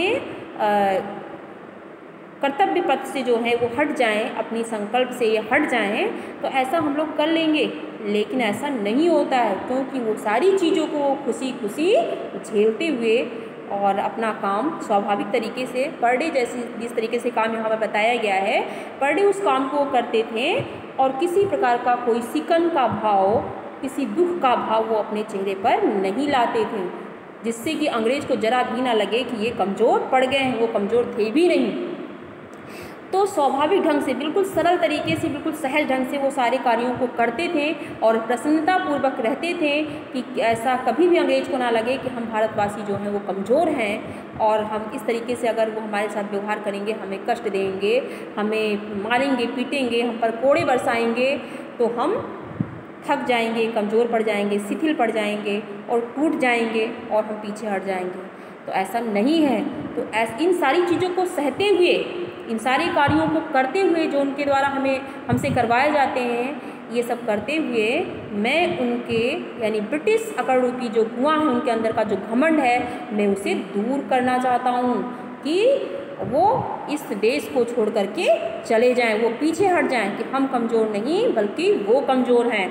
कर्तव्य पथ से जो है वो हट जाएं, अपनी संकल्प से ये हट जाएं, तो ऐसा हम लोग कर लेंगे। लेकिन ऐसा नहीं होता है क्योंकि वो सारी चीज़ों को खुशी खुशी झेलते हुए और अपना काम स्वाभाविक तरीके से पर डे जैसे जिस तरीके से काम यहाँ पर बताया गया है, पर डे उस काम को करते थे और किसी प्रकार का कोई सिकन का भाव, किसी दुख का भाव वो अपने चेहरे पर नहीं लाते थे, जिससे कि अंग्रेज़ को जरा भी ना लगे कि ये कमज़ोर पड़ गए हैं। वो कमज़ोर थे भी नहीं। तो स्वाभाविक ढंग से, बिल्कुल सरल तरीके से, बिल्कुल सहज ढंग से वो सारे कार्यों को करते थे और प्रसन्नतापूर्वक रहते थे कि ऐसा कभी भी अंग्रेज को ना लगे कि हम भारतवासी जो हैं वो कमज़ोर हैं और हम इस तरीके से अगर वो हमारे साथ व्यवहार करेंगे, हमें कष्ट देंगे, हमें मारेंगे, पीटेंगे, हम पर कोड़े बरसाएंगे तो हम थक जाएंगे, कमज़ोर पड़ जाएंगे, शिथिल पड़ जाएंगे और टूट जाएंगे और हम पीछे हट जाएंगे। तो ऐसा नहीं है। तो ऐस इन सारी चीज़ों को सहते हुए, इन सारे कार्यों को करते हुए जो उनके द्वारा हमें हमसे करवाए जाते हैं, ये सब करते हुए मैं उनके यानी ब्रिटिश अकड़ रूपी जो कुआं है, उनके अंदर का जो घमंड है, मैं उसे दूर करना चाहता हूँ कि वो इस देश को छोड़ करके चले जाएं, वो पीछे हट जाएं कि हम कमज़ोर नहीं बल्कि वो कमज़ोर हैं।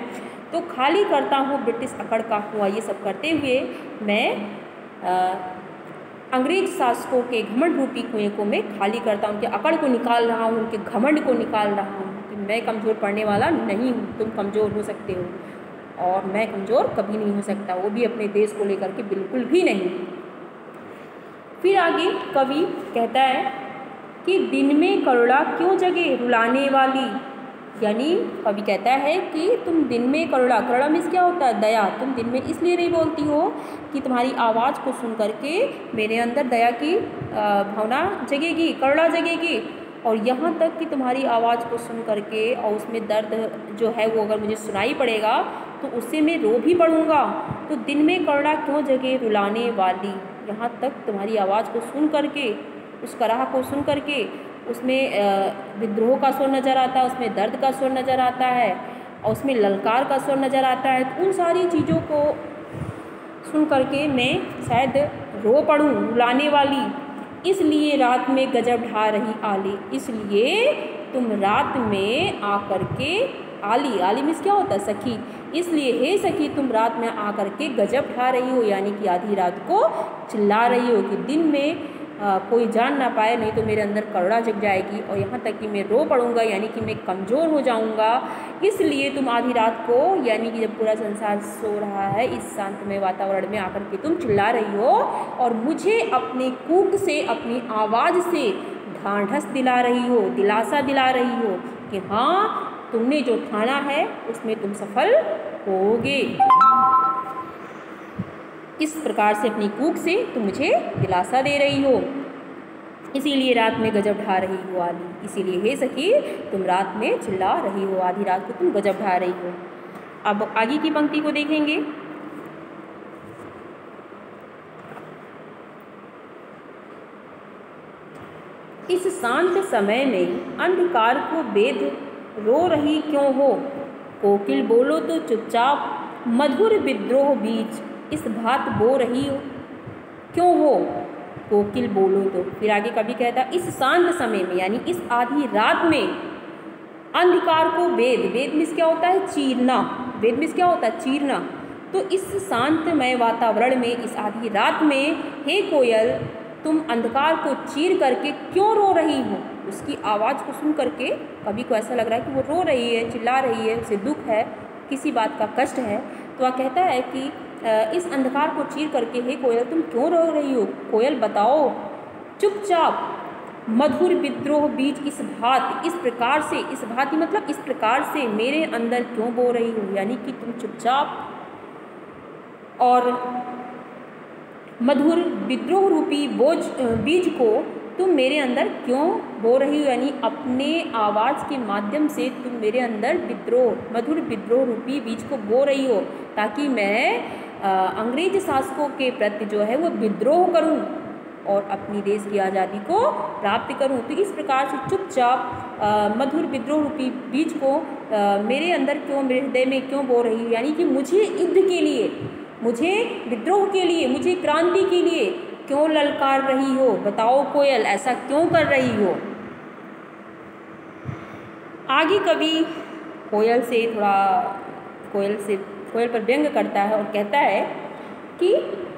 तो खाली करता हूँ ब्रिटिश अकड़ का कुआं। ये सब करते हुए मैं आ, अंग्रेज शासकों के घमंड रूपी कुएं को मैं खाली करता हूँ, उनके अकड़ को निकाल रहा हूँ, उनके घमंड को निकाल रहा हूँ कि मैं कमज़ोर पड़ने वाला नहीं हूँ। तुम कमज़ोर हो सकते हो और मैं कमज़ोर कभी नहीं हो सकता, वो भी अपने देश को लेकर के बिल्कुल भी नहीं। फिर आगे कवि कहता है कि दिन में करुणा क्यों जगे रुलाने वाली, यानी कवि कहता है कि तुम दिन में करुणा, करुणा मीन्स क्या होता है, दया, तुम दिन में इसलिए नहीं बोलती हो कि तुम्हारी आवाज़ को सुन करके मेरे अंदर दया की भावना जगेगी, करुणा जगेगी, और यहाँ तक कि तुम्हारी आवाज़ को सुन करके और उसमें दर्द जो है वो अगर मुझे सुनाई पड़ेगा तो उससे मैं रो भी पड़ूँगा। तो दिन में करुणा क्यों जगे रुलाने वाली, यहाँ तक तुम्हारी आवाज़ को सुन करके, उस कराह को सुन करके उसमें विद्रोह का स्वर नज़र आता है, उसमें दर्द का स्वर नज़र आता है और उसमें ललकार का स्वर नज़र आता है। तो उन सारी चीज़ों को सुन करके मैं शायद रो पड़ूँ, रुलाने वाली, इसलिए रात में गजब ढा रही आली, इसलिए तुम रात में आकर के, आली, आली मीन्स क्या होता है, सखी, इसलिए हे सखी तुम रात में आकर के गजब ढा रही हो, यानी कि आधी रात को चिल्ला रही हो कि दिन में आ, कोई जान ना पाए, नहीं तो मेरे अंदर करुणा जग जाएगी और यहाँ तक कि मैं रो पड़ूँगा, यानी कि मैं कमज़ोर हो जाऊँगा। इसलिए तुम आधी रात को, यानी कि जब पूरा संसार सो रहा है, इस शांतमय वातावरण में आकर के तुम चिल्ला रही हो और मुझे अपने कूक से, अपनी आवाज़ से ढांढस दिला रही हो, दिलासा दिला रही हो कि हाँ तुमने जो ठाना है उसमें तुम सफल होगे। इस प्रकार से अपनी कूक से तुम मुझे दिलासा दे रही हो, इसीलिए रात में गजब ढा रही हो आली, इसीलिए हे सखी तुम रात में चिल्ला रही हो, आधी रात को तुम गजब ढा रही हो। अब आगे की पंक्ति को देखेंगे। इस शांत समय में अंधकार को बेद रो रही क्यों हो, कोकिल बोलो तो चुपचाप मधुर विद्रोह बीच इस भात बो रही हो क्यों हो, कोकिल बोलो तो। फिर आगे कभी कहता इस शांत समय में, यानी इस आधी रात में, अंधकार को वेद, वेद मीन्स क्या होता है, चीरना, वेद मीन्स क्या होता है, चीरना। तो इस शांतमय वातावरण में, इस आधी रात में, हे कोयल तुम अंधकार को चीर करके क्यों रो रही हो। उसकी आवाज़ को सुन करके कभी को ऐसा लग रहा है कि वो रो रही है, चिल्ला रही है, उसे दुख है, किसी बात का कष्ट है। तो वह कहता है कि इस अंधकार को चीर करके हे कोयल तुम क्यों रो रही हो, कोयल बताओ, चुपचाप मधुर विद्रोह बीच इस भात, इस प्रकार से, इस भांति मतलब इस प्रकार से मेरे अंदर क्यों बो रही हो, यानी कि तुम चुपचाप और मधुर विद्रोह रूपी बोझ बीज को तुम मेरे अंदर क्यों बो रही हो, यानी अपने आवाज़ के माध्यम से तुम मेरे अंदर विद्रोह, मधुर विद्रोह रूपी बीज को बो रही हो, ताकि मैं अंग्रेज शासकों के प्रति जो है वो विद्रोह करूं और अपनी देश की आज़ादी को प्राप्त करूं। तो इस प्रकार से चुपचाप मधुर विद्रोह रूपी बीज को आ, मेरे अंदर क्यों, मेरे हृदय में क्यों बो रही हो, यानी कि मुझे युद्ध के लिए, मुझे विद्रोह के लिए, मुझे क्रांति के लिए क्यों ललकार रही हो, बताओ कोयल ऐसा क्यों कर रही हो। आगे कवि कोयल से थोड़ा, कोयल से कोयल पर व्यंग करता है और कहता है कि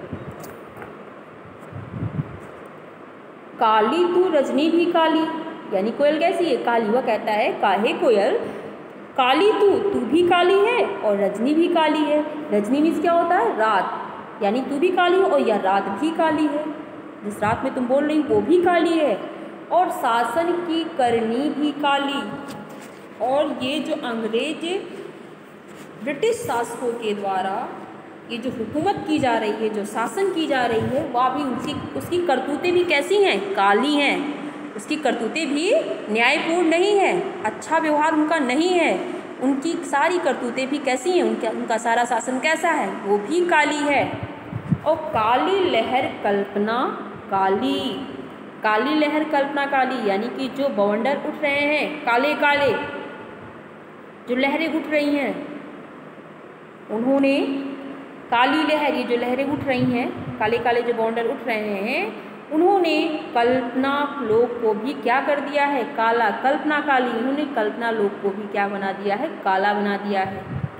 काली तू रजनी भी काली, यानी कोयल कैसी है, काली। वह कहता है काहे कोयल काली तू, तू भी काली है और रजनी भी काली है। रजनी मीन्स क्या होता है, रात, यानी तू भी काली हो और यह रात भी काली है, जिस रात में तुम बोल रही वो भी काली है, और शासन की करनी भी काली। और ये जो अंग्रेज ब्रिटिश शासकों के द्वारा ये जो हुकूमत की जा रही है, जो शासन की जा रही है, वह भी उनकी उसकी करतूतें भी कैसी हैं, काली हैं। उसकी करतूतें भी न्यायपूर्ण नहीं है, अच्छा व्यवहार उनका नहीं है, उनकी सारी करतूतें भी कैसी हैं, उनका उनका सारा शासन कैसा है, वो भी काली है। और काली लहर कल्पना काली, काली लहर कल्पना काली, यानी कि जो बवंडर उठ रहे हैं, काले काले जो लहरें उठ रही हैं, उन्होंने काली लहर, ये जो लहरें उठ रही हैं, काले काले जो बवंडर उठ रहे हैं, उन्होंने कल्पना लोक को भी क्या कर दिया है, काला। कल्पना काली, उन्होंने कल्पना लोक को भी क्या बना दिया है, काला बना दिया है।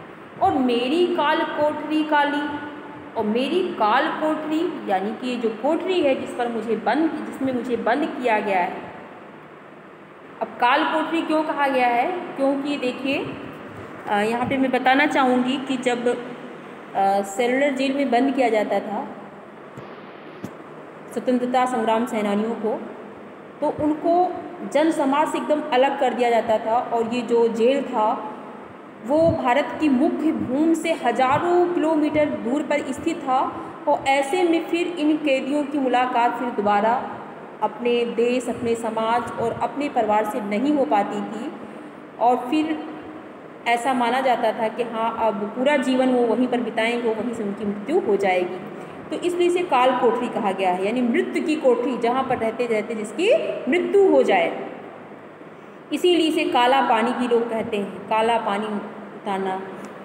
और मेरी काल कोठरी काली, और मेरी काल कोठरी यानी कि ये जो कोठरी है जिस पर मुझे बंद जिसमें मुझे बंद किया गया है। अब काल कोठरी क्यों कहा गया है? क्योंकि देखिए यहाँ पे मैं बताना चाहूँगी कि जब सेलुलर जेल में बंद किया जाता था स्वतंत्रता संग्राम सेनानियों को, तो उनको जन समाज से एकदम अलग कर दिया जाता था। और ये जो जेल था वो भारत की मुख्य भूमि से हजारों किलोमीटर दूर पर स्थित था। और ऐसे में फिर इन कैदियों की मुलाकात फिर दोबारा अपने देश, अपने समाज और अपने परिवार से नहीं हो पाती थी। और फिर ऐसा माना जाता था कि हाँ अब पूरा जीवन वो वहीं पर बिताएंगे, वहीं से उनकी मृत्यु हो जाएगी। तो इसलिए इसे काल कोठरी कहा गया है, यानी मृत्यु की कोठरी, जहाँ पर रहते रहते जिसकी मृत्यु हो जाए। इसीलिए इसे काला पानी भी लोग कहते हैं, काला पानी उतारना,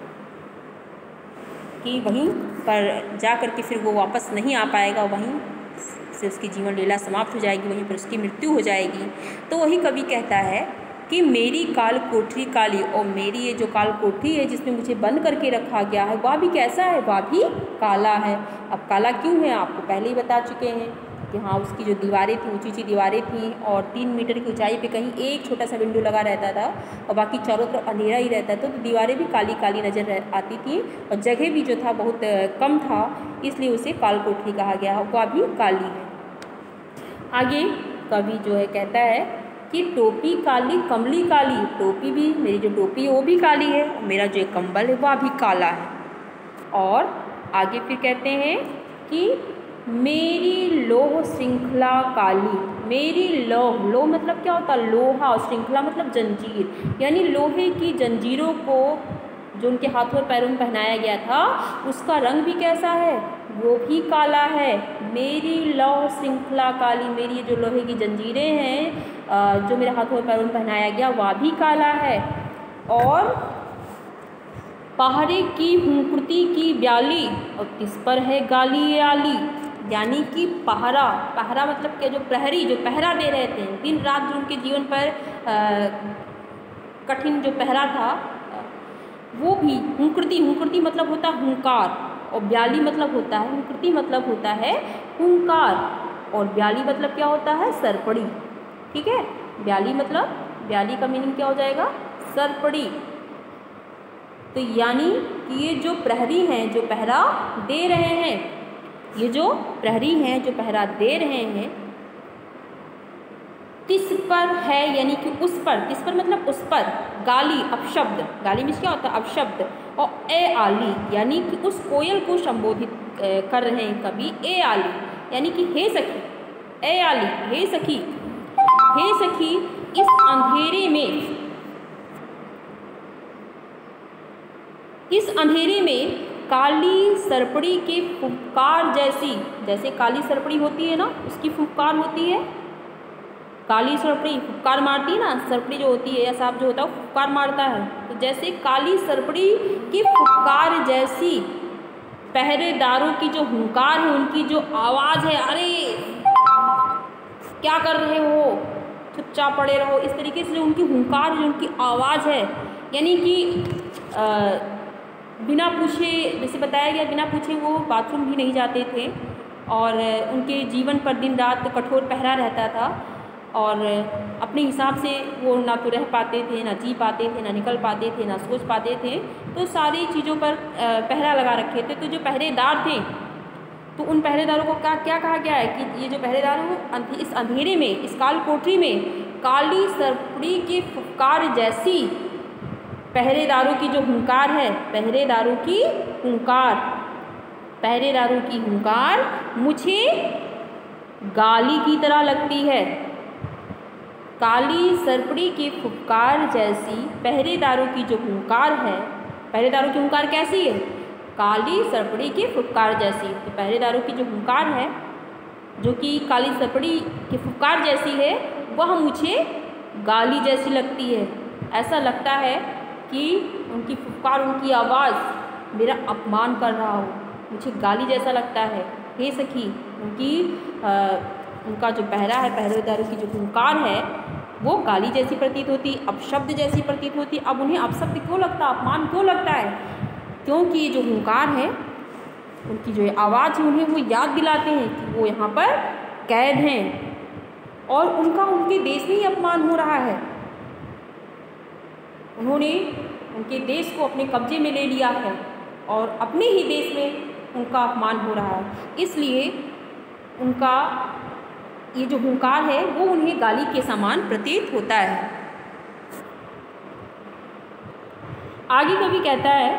कि वहीं पर जा कर के फिर वो वापस नहीं आ पाएगा, वहीं से उसकी जीवन लीला समाप्त हो जाएगी, वहीं पर उसकी मृत्यु हो जाएगी। तो वही कवि कहता है कि मेरी काल कोठरी काली, और मेरी ये जो काल कोठरी है जिसमें मुझे बंद करके रखा गया है वह भी कैसा है? वह भी काला है। अब काला क्यों है आपको पहले ही बता चुके हैं कि हाँ उसकी जो दीवारें थी, ऊंची ऊंची दीवारें थीं, और तीन मीटर की ऊंचाई पे कहीं एक छोटा सा विंडो लगा रहता था और बाकी चारों तरफ अंधेरा ही रहता था। तो दीवारें भी काली काली नज़र आती थी और जगह भी जो था बहुत कम था, इसलिए उसे काल कोठरी कहा गया, वह भी काली है। आगे कवि जो है कहता है कि टोपी काली कमली काली, टोपी भी, मेरी जो टोपी है वो भी काली है, और मेरा जो कंबल है वह भी काला है। और आगे फिर कहते हैं कि मेरी लोह श्रृंखला काली, मेरी लोह, लोह मतलब क्या होता है? लोहा, और श्रृंखला मतलब जंजीर, यानी लोहे की जंजीरों को जो उनके हाथों और पैरों में पहनाया गया था उसका रंग भी कैसा है? वो भी काला है। मेरी लौह श्रृंखला काली, मेरी ये जो लोहे की जंजीरें हैं जो मेरे हाथों और पैरों में पहनाया गया वह भी काला है। और पहरे की हुंकृति की ब्याली, और किस पर है गाली आली, यानी कि पहरा, पहरा मतलब क्या? जो प्रहरी जो पहरा दे रहे थे दिन रात, जो उनके जीवन पर आ, कठिन जो पहरा था वो भी, हुंकृति, हुंकृति मतलब होता है हुंकार, और ब्याली मतलब होता है, हुंकृति मतलब होता है हुंकार, और ब्याली मतलब क्या होता है? सरपड़ी। ठीक है, ब्याली मतलब, ब्याली का मीनिंग क्या हो जाएगा? सरपड़ी। तो यानी कि ये जो प्रहरी हैं जो पहरा दे रहे हैं, ये जो प्रहरी हैं जो पहरा दे रहे हैं, तिस पर है यानी कि उस पर, तिस पर मतलब उस पर, गाली अपशब्द, गाली में क्या होता है? अपशब्द। और ए आली यानी कि उस कोयल को संबोधित कर रहे हैं कवि, ए आली यानी कि हे सखी, ए आली हे सखी, हे सखी इस अंधेरे में, इस अंधेरे में काली सरपड़ी के फुफकार जैसी, जैसे काली सरपड़ी होती है ना उसकी फुफकार होती है, काली सरपड़ी फुफकार मारती है ना, सरपड़ी जो होती है या सांप जो होता है वो फुफकार मारता है, तो जैसे काली सरपड़ी की फुफकार जैसी पहरेदारों की जो हुंकार है, उनकी जो आवाज़ है, अरे क्या कर रहे हो, चुपचाप पड़े रहो, इस तरीके से जो उनकी हुंकार है, उनकी आवाज़ है, यानी कि बिना पूछे, जैसे बताया गया बिना पूछे वो बाथरूम भी नहीं जाते थे, और उनके जीवन पर दिन रात कठोर पहरा रहता था, और अपने हिसाब से वो ना तो रह पाते थे, ना जी पाते थे, ना निकल पाते थे, ना सोच पाते थे, तो सारी चीज़ों पर पहरा लगा रखे थे। तो जो पहरेदार थे, तो उन पहरेदारों को क्या क्या कहा गया है कि ये जो पहरेदार हैं वो इस अंधेरे में, इस काल कोठरी में काली सरपड़ी की फुफकार जैसी पहरेदारों की जो हुंकार है, पहरेदारों की हुंकार, पहरेदारों की हुंकार मुझे गाली की तरह लगती है। काली सरपड़ी की फुफकार जैसी पहरेदारों की जो हुंकार है, पहरेदारों की हुंकार कैसी है? काली सरपड़ी की फुफकार जैसी। तो पहरेदारों की जो हुंकार है जो कि काली सरपड़ी की फुफकार जैसी है, वह मुझे गाली जैसी लगती है। ऐसा लगता है कि उनकी फुफकार, उनकी आवाज़ मेरा अपमान कर रहा हो, मुझे गाली जैसा लगता है। हे सखी, उनकी आ, उनका जो पहरा है, पहरेदारों की जो हुंकार है वो गाली जैसी प्रतीत होती, अपशब्द जैसी प्रतीत होती। अब उन्हें अपशब्द क्यों लगता, अपमान क्यों लगता है? क्योंकि ये जो हुंकार है, उनकी जो आवाज़ उन्हें वो याद दिलाते हैं कि वो यहाँ पर कैद हैं और उनका उनके देश में ही अपमान हो रहा है। उन्होंने उनके देश को अपने कब्जे में ले लिया है और अपने ही देश में उनका अपमान हो रहा है, इसलिए उनका ये जो हुंकार है वो उन्हें गाली के समान प्रतीत होता है। आगे कवि कहता है,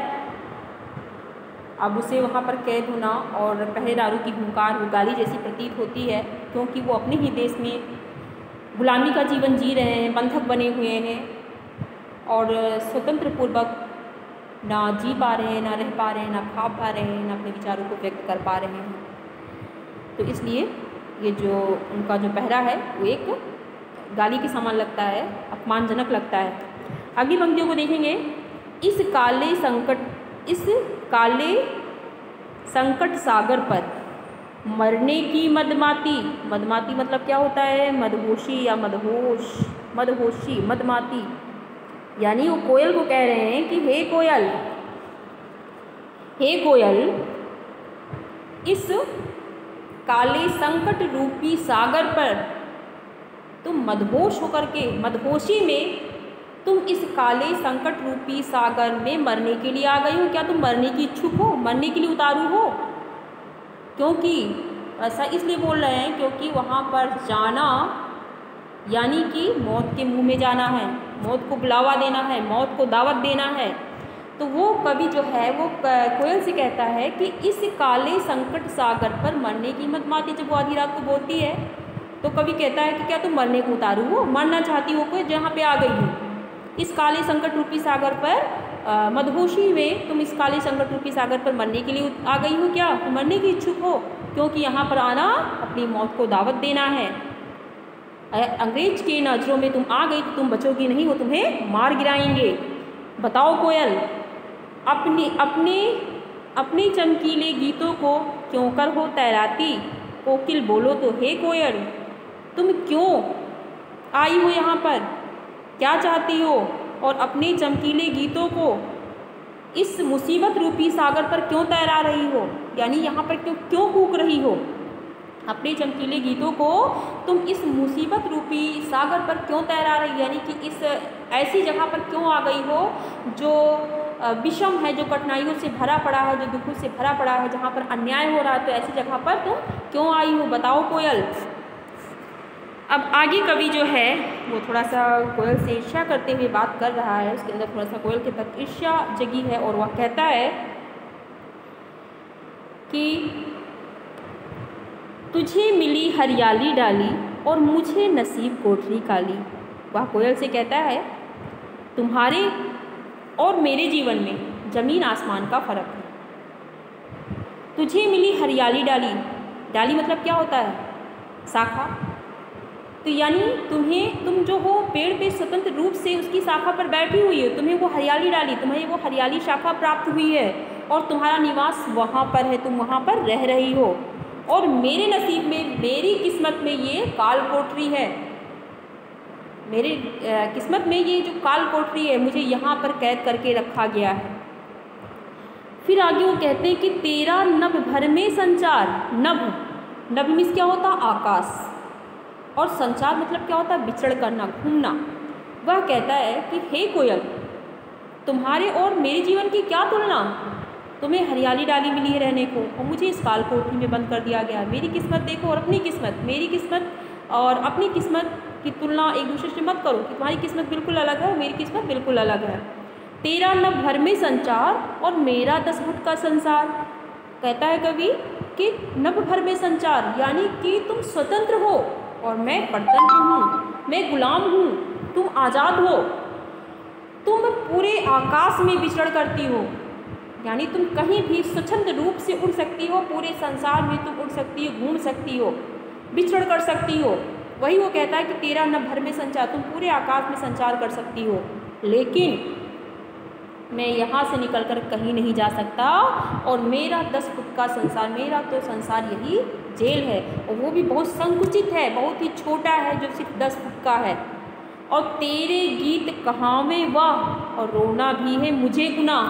अब उसे वहाँ पर कैद होना और पहरेदारों की हुंकार वो गाली जैसी प्रतीत होती है, क्योंकि वो अपने ही देश में गुलामी का जीवन जी रहे हैं, बंधक बने हुए हैं और स्वतंत्र पूर्वक ना जी पा रहे हैं, ना रह पा रहे हैं, ना खा पा रहे हैं, ना अपने विचारों को व्यक्त कर पा रहे हैं। तो इसलिए ये जो उनका जो पहरा है वो एक गाली के समान लगता है, अपमानजनक लगता है। अगली पंक्तियों को देखेंगे। इस काले संकट इस काले संकट सागर पर मरने की मदमाती, मदमाती मतलब क्या होता है? मदहोशी या मदहोश, मदहोशी, मदमाती, यानी वो कोयल को कह रहे हैं कि हे कोयल, हे कोयल, इस काले संकट रूपी सागर पर तुम मदहोश होकर के, मदहोशी में तुम इस काले संकट रूपी सागर में मरने के लिए आ गई हो। क्या तुम मरने की इच्छुक हो, मरने के लिए उतारू हो? क्योंकि ऐसा इसलिए बोल रहे हैं क्योंकि वहाँ पर जाना यानी कि मौत के मुंह में जाना है, मौत को बुलावा देना है, मौत को दावत देना है। तो वो कवि जो है वो कोयल से कहता है कि इस काले संकट सागर पर मरने की मदमाती, जब वो आधी रात को बोलती है तो कवि कहता है कि क्या तुम मरने को उतारू हो, मरना चाहती हो कोई, जहाँ पे आ गई हो इस काले संकट रूपी सागर पर, मदहोशी में तुम इस काले संकट रूपी सागर पर मरने के लिए आ गई हो, क्या तुम मरने की इच्छुक हो? क्योंकि यहाँ पर आना अपनी मौत को दावत देना है। अंग्रेज के नजरों में तुम आ गई तो तुम बचोगी नहीं, वो तुम्हें मार गिराएंगे। बताओ कोयल, अपने अपने अपने चमकीले गीतों को क्यों कर हो तैराती? कोकिल बोलो तो हे कोयल, तुम क्यों आई हो यहाँ पर, क्या चाहती हो? और अपने चमकीले गीतों को इस मुसीबत रूपी सागर पर क्यों तैरा रही हो, यानी यहाँ पर क्यों क्यों कूक रही हो? अपने चमकीले गीतों को तुम इस मुसीबत रूपी सागर पर क्यों तैरा रही, यानी कि इस ऐसी जगह पर क्यों आ गई हो जो विषम है, जो कठिनाइयों से भरा पड़ा है, जो दुखों से भरा पड़ा है, जहाँ पर अन्याय हो रहा है, तो ऐसी जगह पर तुम क्यों आई हो? बताओ कोयल। अब आगे कवि जो है वो थोड़ा सा कोयल से ईर्ष्या करते हुए बात कर रहा है, उसके अंदर थोड़ा सा कोयल के प्रति ईर्ष्या जगी है और वह कहता है कि तुझे मिली हरियाली डाली और मुझे नसीब कोठरी काली। वह कोयल से कहता है तुम्हारे और मेरे जीवन में जमीन आसमान का फर्क है। तुझे मिली हरियाली डाली, डाली मतलब क्या होता है? शाखा। तो यानी तुम्हें, तुम जो हो पेड़ पे स्वतंत्र रूप से उसकी शाखा पर बैठी हुई हो, तुम्हें वो हरियाली डाली, तुम्हें वो हरियाली शाखा प्राप्त हुई है और तुम्हारा निवास वहाँ पर है, तुम वहाँ पर रह रही हो। और मेरे नसीब में, मेरी किस्मत में ये काल कोठरी है, मेरे किस्मत में ये जो काल कोठरी है, मुझे यहाँ पर कैद करके रखा गया है। फिर आगे वो कहते हैं कि तेरा नभ भर में संचार, नभ, नभ मीन्स क्या होता? आकाश, और संचार मतलब क्या होता है? विचरण करना, घूमना। वह कहता है कि हे कोयल, तुम्हारे और मेरे जीवन की क्या तुलना? तुम्हें हरियाली डाली मिली है रहने को और मुझे इस काल कोठरी में बंद कर दिया गया। मेरी किस्मत देखो और अपनी किस्मत, मेरी किस्मत और अपनी किस्मत की तुलना एक दूसरे से मत करो कि तुम्हारी किस्मत बिल्कुल अलग है और मेरी किस्मत बिल्कुल अलग है। तेरा न भर में संचार और मेरा दस फुट का संसार। कहता है कवि कि नभ भर में संचार, यानी कि तुम स्वतंत्र हो और मैं परतंत्र हूँ, मैं गुलाम हूँ, तुम आज़ाद हो, तुम पूरे आकाश में विचरण करती हो, यानी तुम कहीं भी स्वच्छंद रूप से उड़ सकती हो, पूरे संसार में तुम उड़ सकती हो, घूम सकती हो, विचरण कर सकती हो। वही वो कहता है कि तेरा न भर में संचार, तुम पूरे आकाश में संचार कर सकती हो, लेकिन मैं यहाँ से निकलकर कहीं नहीं जा सकता और मेरा दस फुट का संसार, मेरा तो संसार यही जेल है और वो भी बहुत संकुचित है, बहुत ही छोटा है, जो सिर्फ दस फुट का है। और तेरे गीत कहाँ में वाह और रोना भी है मुझे गुनाह।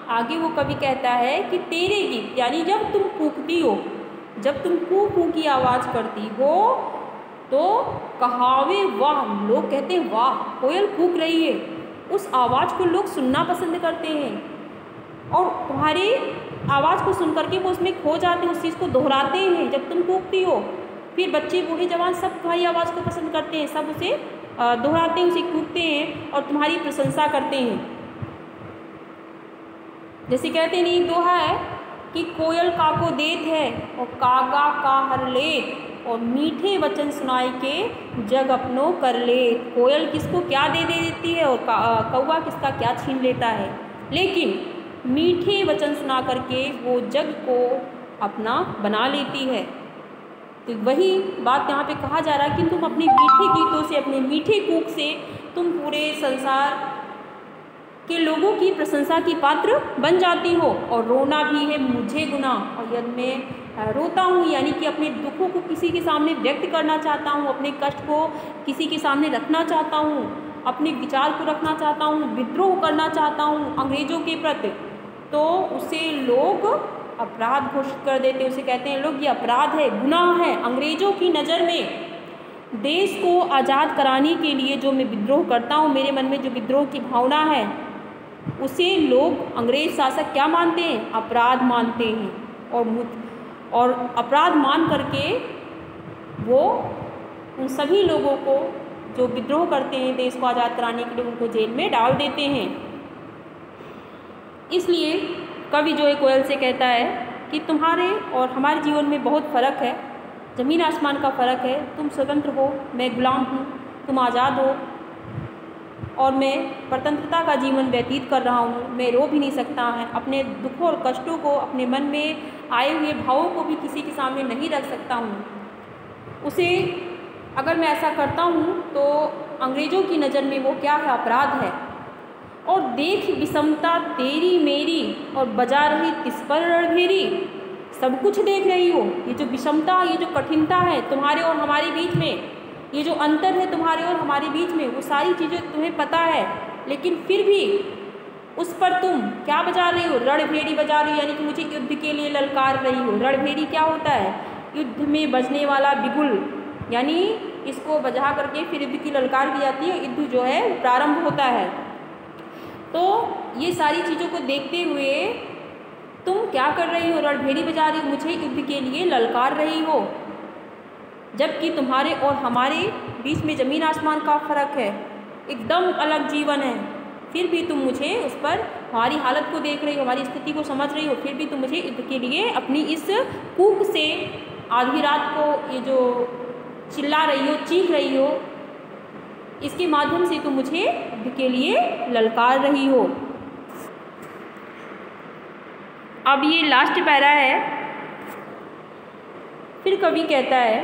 आगे वो कवि कहता है कि तेरे गीत, यानी जब तुम कूकती हो, जब तुम कू कू की आवाज़ करती हो तो कहावे वाह, लोग कहते हैं वाह कोयल कूक रही है, उस आवाज़ को लोग सुनना पसंद करते हैं और तुम्हारी आवाज़ को सुन करके वो उसमें खो जाते हैं, उस चीज़ को दोहराते हैं जब तुम कूकती हो। फिर बच्चे बूढ़े जवान सब तुम्हारी आवाज़ को पसंद करते हैं, सब उसे दोहराते हैं, उसे कूकते हैं और तुम्हारी प्रशंसा करते हैं। जैसे कहते नहीं दोहा है कि कोयल काको देत है और कागा का हर लेत और मीठे वचन सुनाए के जग अपनो कर ले। कोयल किसको क्या दे दे देती है और कौवा किसका क्या छीन लेता है, लेकिन मीठे वचन सुना करके वो जग को अपना बना लेती है। तो वही बात यहाँ पे कहा जा रहा है कि तुम अपने मीठे गीतों से, अपने मीठे कूक से तुम पूरे संसार के लोगों की प्रशंसा की पात्र बन जाती हो। और रोना भी है मुझे गुना, और यदि मैं रोता हूँ यानी कि अपने दुखों को किसी के सामने व्यक्त करना चाहता हूँ, अपने कष्ट को किसी के सामने रखना चाहता हूँ, अपने विचार को रखना चाहता हूँ, विद्रोह करना चाहता हूँ अंग्रेज़ों के प्रति, तो उसे लोग अपराध घोषित कर देते हैं। उसे कहते हैं लोग ये अपराध है, गुनाह है। अंग्रेज़ों की नज़र में देश को आज़ाद कराने के लिए जो मैं विद्रोह करता हूँ, मेरे मन में जो विद्रोह की भावना है, उसे लोग अंग्रेज़ शासक क्या मानते हैं? अपराध मानते हैं। और मुझ और अपराध मान करके वो उन सभी लोगों को जो विद्रोह करते हैं देश को आज़ाद कराने के लिए, उनको जेल में डाल देते हैं। इसलिए कवि जो है कोयल से कहता है कि तुम्हारे और हमारे जीवन में बहुत फ़र्क है, ज़मीन आसमान का फ़र्क है। तुम स्वतंत्र हो, मैं गुलाम हूँ, तुम आज़ाद हो और मैं स्वतंत्रता का जीवन व्यतीत कर रहा हूँ। मैं रो भी नहीं सकता है, अपने दुखों और कष्टों को, अपने मन में आए हुए भावों को भी किसी के सामने नहीं रख सकता हूँ। उसे अगर मैं ऐसा करता हूँ तो अंग्रेज़ों की नज़र में वो क्या है? अपराध है। और देख विषमता तेरी मेरी और बजा रही तिस पर रणभेरी। सब कुछ देख रही हो, ये जो विषमता, ये जो कठिनता है तुम्हारे और हमारे बीच में, ये जो अंतर है तुम्हारे और हमारे बीच में, वो सारी चीज़ें तुम्हें पता है, लेकिन फिर भी उस पर तुम क्या बजा रही हो? रणभेरी बजा रही हो, यानी कि मुझे युद्ध के लिए ललकार रही हो। रणभेरी क्या होता है? युद्ध में बजने वाला बिगुल, यानी इसको बजा करके फिर युद्ध की ललकार की जाती है, युद्ध जो है प्रारंभ होता है। तो ये सारी चीज़ों को देखते हुए तुम क्या कर रही हो? रणभेरी बजा रही हो, मुझे युद्ध के लिए ललकार रही हो, जबकि तुम्हारे और हमारे बीच में ज़मीन आसमान का फ़र्क है, एकदम अलग जीवन है। फिर भी तुम मुझे उस पर, हमारी हालत को देख रही हो, हमारी स्थिति को समझ रही हो, फिर भी तुम मुझे युद्ध के लिए अपनी इस कूक से, आधी रात को ये जो चिल्ला रही हो, चीख रही हो, इसके माध्यम से तुम मुझे युद्ध के लिए ललकार रही हो। अब ये लास्ट पैरा है। फिर कवि कहता है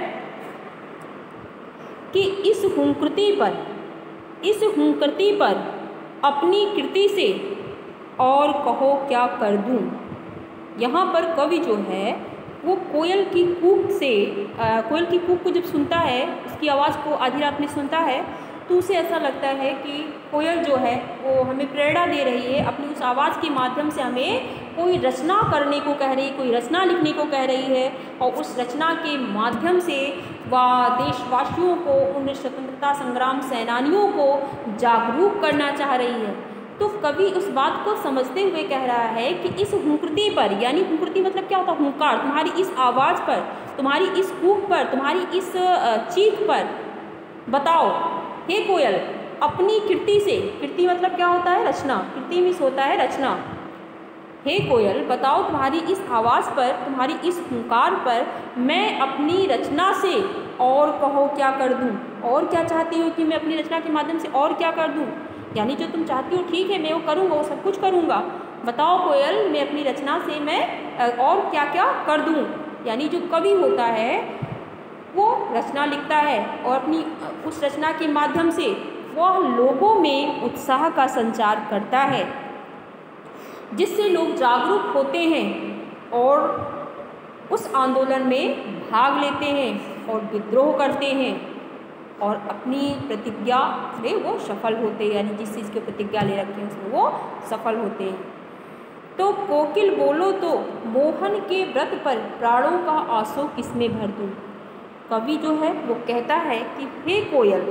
कि इस हुंकृति पर, इस हुंकृति पर अपनी कृति से और कहो क्या कर दूं। यहाँ पर कवि जो है वो कोयल की कूक से, आ, कोयल की कूक को जब सुनता है, उसकी आवाज़ को आधी रात में सुनता है, तो उसे ऐसा लगता है कि कोयल जो है वो हमें प्रेरणा दे रही है, अपनी उस आवाज़ के माध्यम से हमें कोई रचना करने को कह रही है, कोई रचना लिखने को कह रही है, और उस रचना के माध्यम से वह देशवासियों को, उन स्वतंत्रता संग्राम सेनानियों को जागरूक करना चाह रही है। तो कवि उस बात को समझते हुए कह रहा है कि इस हुंकृति पर, यानी हुंकृति मतलब क्या होता है? हुंकार। तुम्हारी इस आवाज़ पर, तुम्हारी इस कूक पर, तुम्हारी इस चीख पर बताओ हे कोयल, अपनी कृति से, कृति मतलब क्या होता है? रचना। कृति मीन्स होता है रचना। हे कोयल बताओ तुम्हारी इस आवाज़ पर, तुम्हारी इस हुंकार पर मैं अपनी रचना से और कहो क्या कर दूं। और क्या चाहती हो कि मैं अपनी रचना के माध्यम से और क्या कर दूं? यानी जो तुम चाहती हो ठीक है, मैं वो करूँगा, वो सब कुछ करूँगा। बताओ कोयल, मैं अपनी रचना से मैं और क्या क्या कर दूँ। यानी जो कवि होता है वो रचना लिखता है और अपनी उस रचना के माध्यम से वह लोगों में उत्साह का संचार करता है, जिससे लोग जागरूक होते हैं और उस आंदोलन में भाग लेते हैं और विद्रोह करते हैं और अपनी प्रतिज्ञा में वो सफल होते हैं, यानी जिस चीज़ की प्रतिज्ञा ले रखते हैं उसमें वो सफल होते हैं। तो कोकिल बोलो तो मोहन के व्रत पर प्राणों का आंसू किसमें भर दूं। कवि जो है वो कहता है कि हे कोयल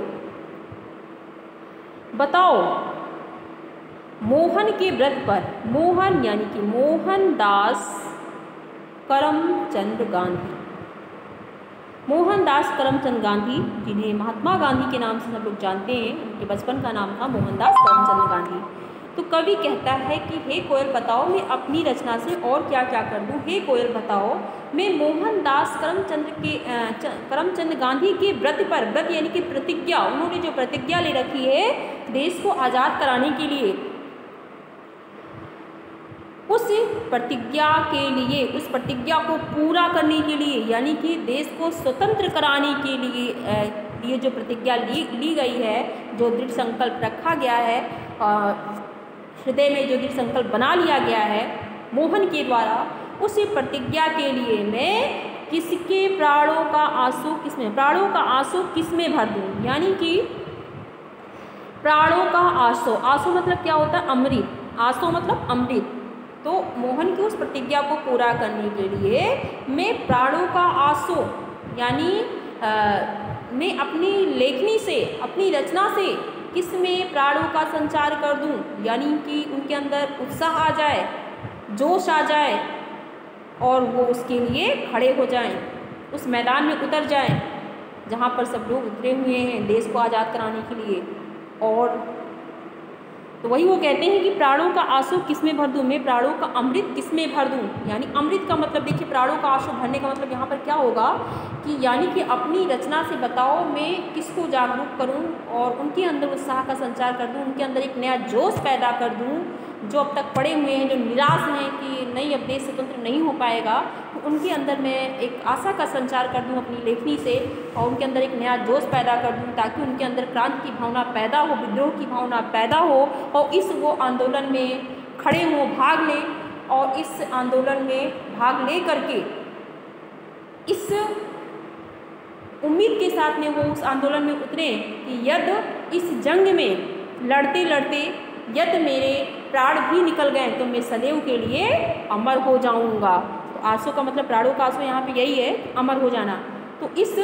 बताओ मोहन के व्रत पर, मोहन यानी कि मोहनदास करमचंद गांधी, मोहनदास करमचंद गांधी जिन्हें महात्मा गांधी के नाम से सब लोग जानते हैं, उनके बचपन का नाम था मोहनदास करमचंद गांधी। तो कवि कहता है कि हे कोयल बताओ मैं अपनी रचना से और क्या क्या कर दूं। हे कोयल बताओ मैं मोहनदास करमचंद के करमचंद गांधी के व्रत पर, व्रत यानी कि प्रतिज्ञा, उन्होंने जो प्रतिज्ञा ले रखी है देश को आज़ाद कराने के लिए, उस प्रतिज्ञा के लिए, उस प्रतिज्ञा को पूरा करने के लिए, यानी कि देश को स्वतंत्र कराने के लिए ये जो प्रतिज्ञा ली ली गई है, जो दृढ़ संकल्प रखा गया है, हृदय में जो दृढ़ संकल्प बना लिया गया है मोहन के द्वारा, उस प्रतिज्ञा के लिए मैं किसके प्राणों का आंसू किसमें, प्राणों का आंसू किसमें भर दूँ। यानी कि प्राणों का आंसू, आंसू मतलब क्या होता है, अमृत, आंसू मतलब अमृत। तो मोहन की उस प्रतिज्ञा को पूरा करने के लिए मैं प्राणों का आंसू यानी आ, मैं अपनी लेखनी से, अपनी रचना से किसमें प्राणों का संचार कर दूं, यानी कि उनके अंदर उत्साह आ जाए, जोश आ जाए और वो उसके लिए खड़े हो जाएं, उस मैदान में उतर जाएं जहाँ पर सब लोग उतरे हुए हैं देश को आज़ाद कराने के लिए। और तो वही वो कहते हैं कि प्राणों का आंसू किसमें भर दूं, मैं प्राणों का अमृत किसमें भर दूं। यानी अमृत का मतलब देखिए, प्राणों का आंसू भरने का मतलब यहाँ पर क्या होगा कि यानी कि अपनी रचना से बताओ मैं किसको जागरूक करूं और उनके अंदर उत्साह का संचार कर दूं, उनके अंदर एक नया जोश पैदा कर दूं, जो अब तक पड़े हुए हैं, जो निराश हैं कि नहीं अब देश स्वतंत्र नहीं हो पाएगा, तो उनके अंदर मैं एक आशा का संचार कर दूं अपनी लेखनी से और उनके अंदर एक नया जोश पैदा कर दूं, ताकि उनके अंदर क्रांति की भावना पैदा हो, विद्रोह की भावना पैदा हो और इस वो आंदोलन में खड़े हों, भाग लें और इस आंदोलन में भाग ले करके इस उम्मीद के साथ में वो उस आंदोलन में उतरे कि यदि इस जंग में लड़ते लड़ते यदि मेरे प्राण भी निकल गए तो मैं सदैव के लिए अमर हो जाऊंगा। तो आंसू का मतलब, प्राणों का आंसू यहाँ पे यही है, अमर हो जाना। तो इस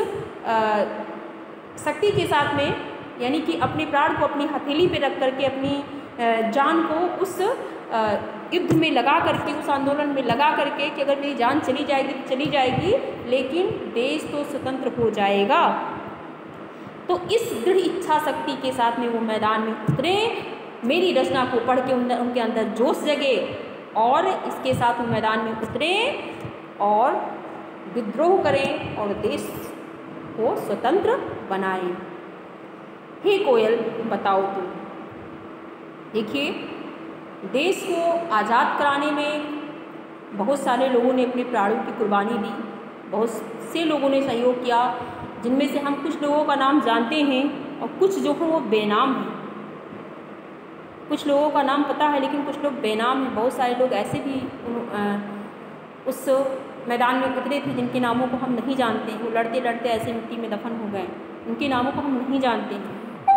शक्ति के साथ में यानी कि अपने प्राण को अपनी हथेली पे रख करके, अपनी जान को उस युद्ध में लगा करके, उस आंदोलन में लगा करके कि अगर मेरी जान चली जाएगी तो चली जाएगी लेकिन देश तो स्वतंत्र हो जाएगा। तो इस दृढ़ इच्छा शक्ति के साथ में वो मैदान में उतरे, मेरी रचना को पढ़ के उनके अंदर जोश जगे और इसके साथ वो मैदान में उतरे और विद्रोह करें और देश को स्वतंत्र बनाएं। हे कोयल बताओ तुम। देखिए, देश को आज़ाद कराने में बहुत सारे लोगों ने अपने प्राणों की कुर्बानी दी, बहुत से लोगों ने सहयोग किया, जिनमें से हम कुछ लोगों का नाम जानते हैं और कुछ जो हैं वो बेनाम हैं। कुछ लोगों का नाम पता है लेकिन कुछ लोग बेनाम हैं। बहुत सारे लोग ऐसे भी उस मैदान में उतरे थे जिनके नामों को हम नहीं जानते, वो लड़ते लड़ते ऐसे मिट्टी में दफन हो गए, उनके नामों को हम नहीं जानते हैं।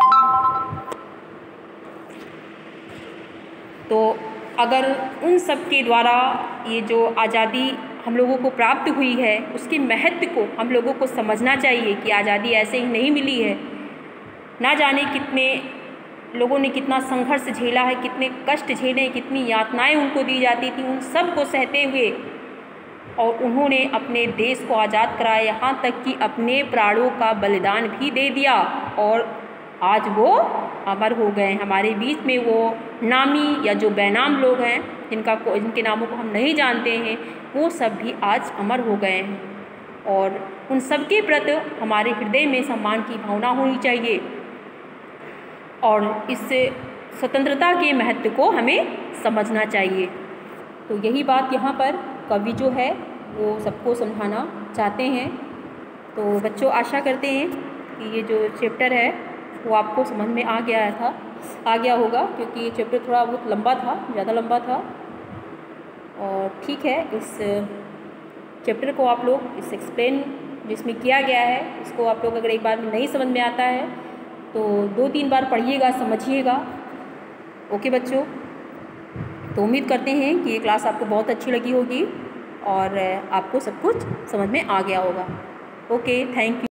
तो अगर उन सब के द्वारा ये जो आज़ादी हम लोगों को प्राप्त हुई है उसके महत्व को हम लोगों को समझना चाहिए कि आज़ादी ऐसे ही नहीं मिली है। ना जाने कितने लोगों ने कितना संघर्ष झेला है, कितने कष्ट झेले, कितनी यातनाएं उनको दी जाती थी, उन सब को सहते हुए और उन्होंने अपने देश को आज़ाद कराया, यहाँ तक कि अपने प्राणों का बलिदान भी दे दिया और आज वो अमर हो गए। हमारे बीच में वो नामी या जो बेनाम लोग हैं जिनका जिनके नामों को हम नहीं जानते हैं, वो सब भी आज अमर हो गए हैं और उन सब के प्रति हमारे हृदय में सम्मान की भावना होनी चाहिए और इस स्वतंत्रता के महत्व को हमें समझना चाहिए। तो यही बात यहाँ पर कवि जो है वो सबको समझाना चाहते हैं। तो बच्चों, आशा करते हैं कि ये जो चैप्टर है वो आपको समझ में आ गया था आ गया होगा, क्योंकि ये चैप्टर थोड़ा बहुत लंबा था, ज़्यादा लंबा था। और ठीक है, इस चैप्टर को आप लोग इस एक्सप्लेन जिसमें किया गया है इसको आप लोग अगर एक बार में नहीं समझ में आता है तो दो तीन बार पढ़िएगा, समझिएगा। ओके बच्चों। तो उम्मीद करते हैं कि ये क्लास आपको बहुत अच्छी लगी होगी और आपको सब कुछ समझ में आ गया होगा। Okay, thank you.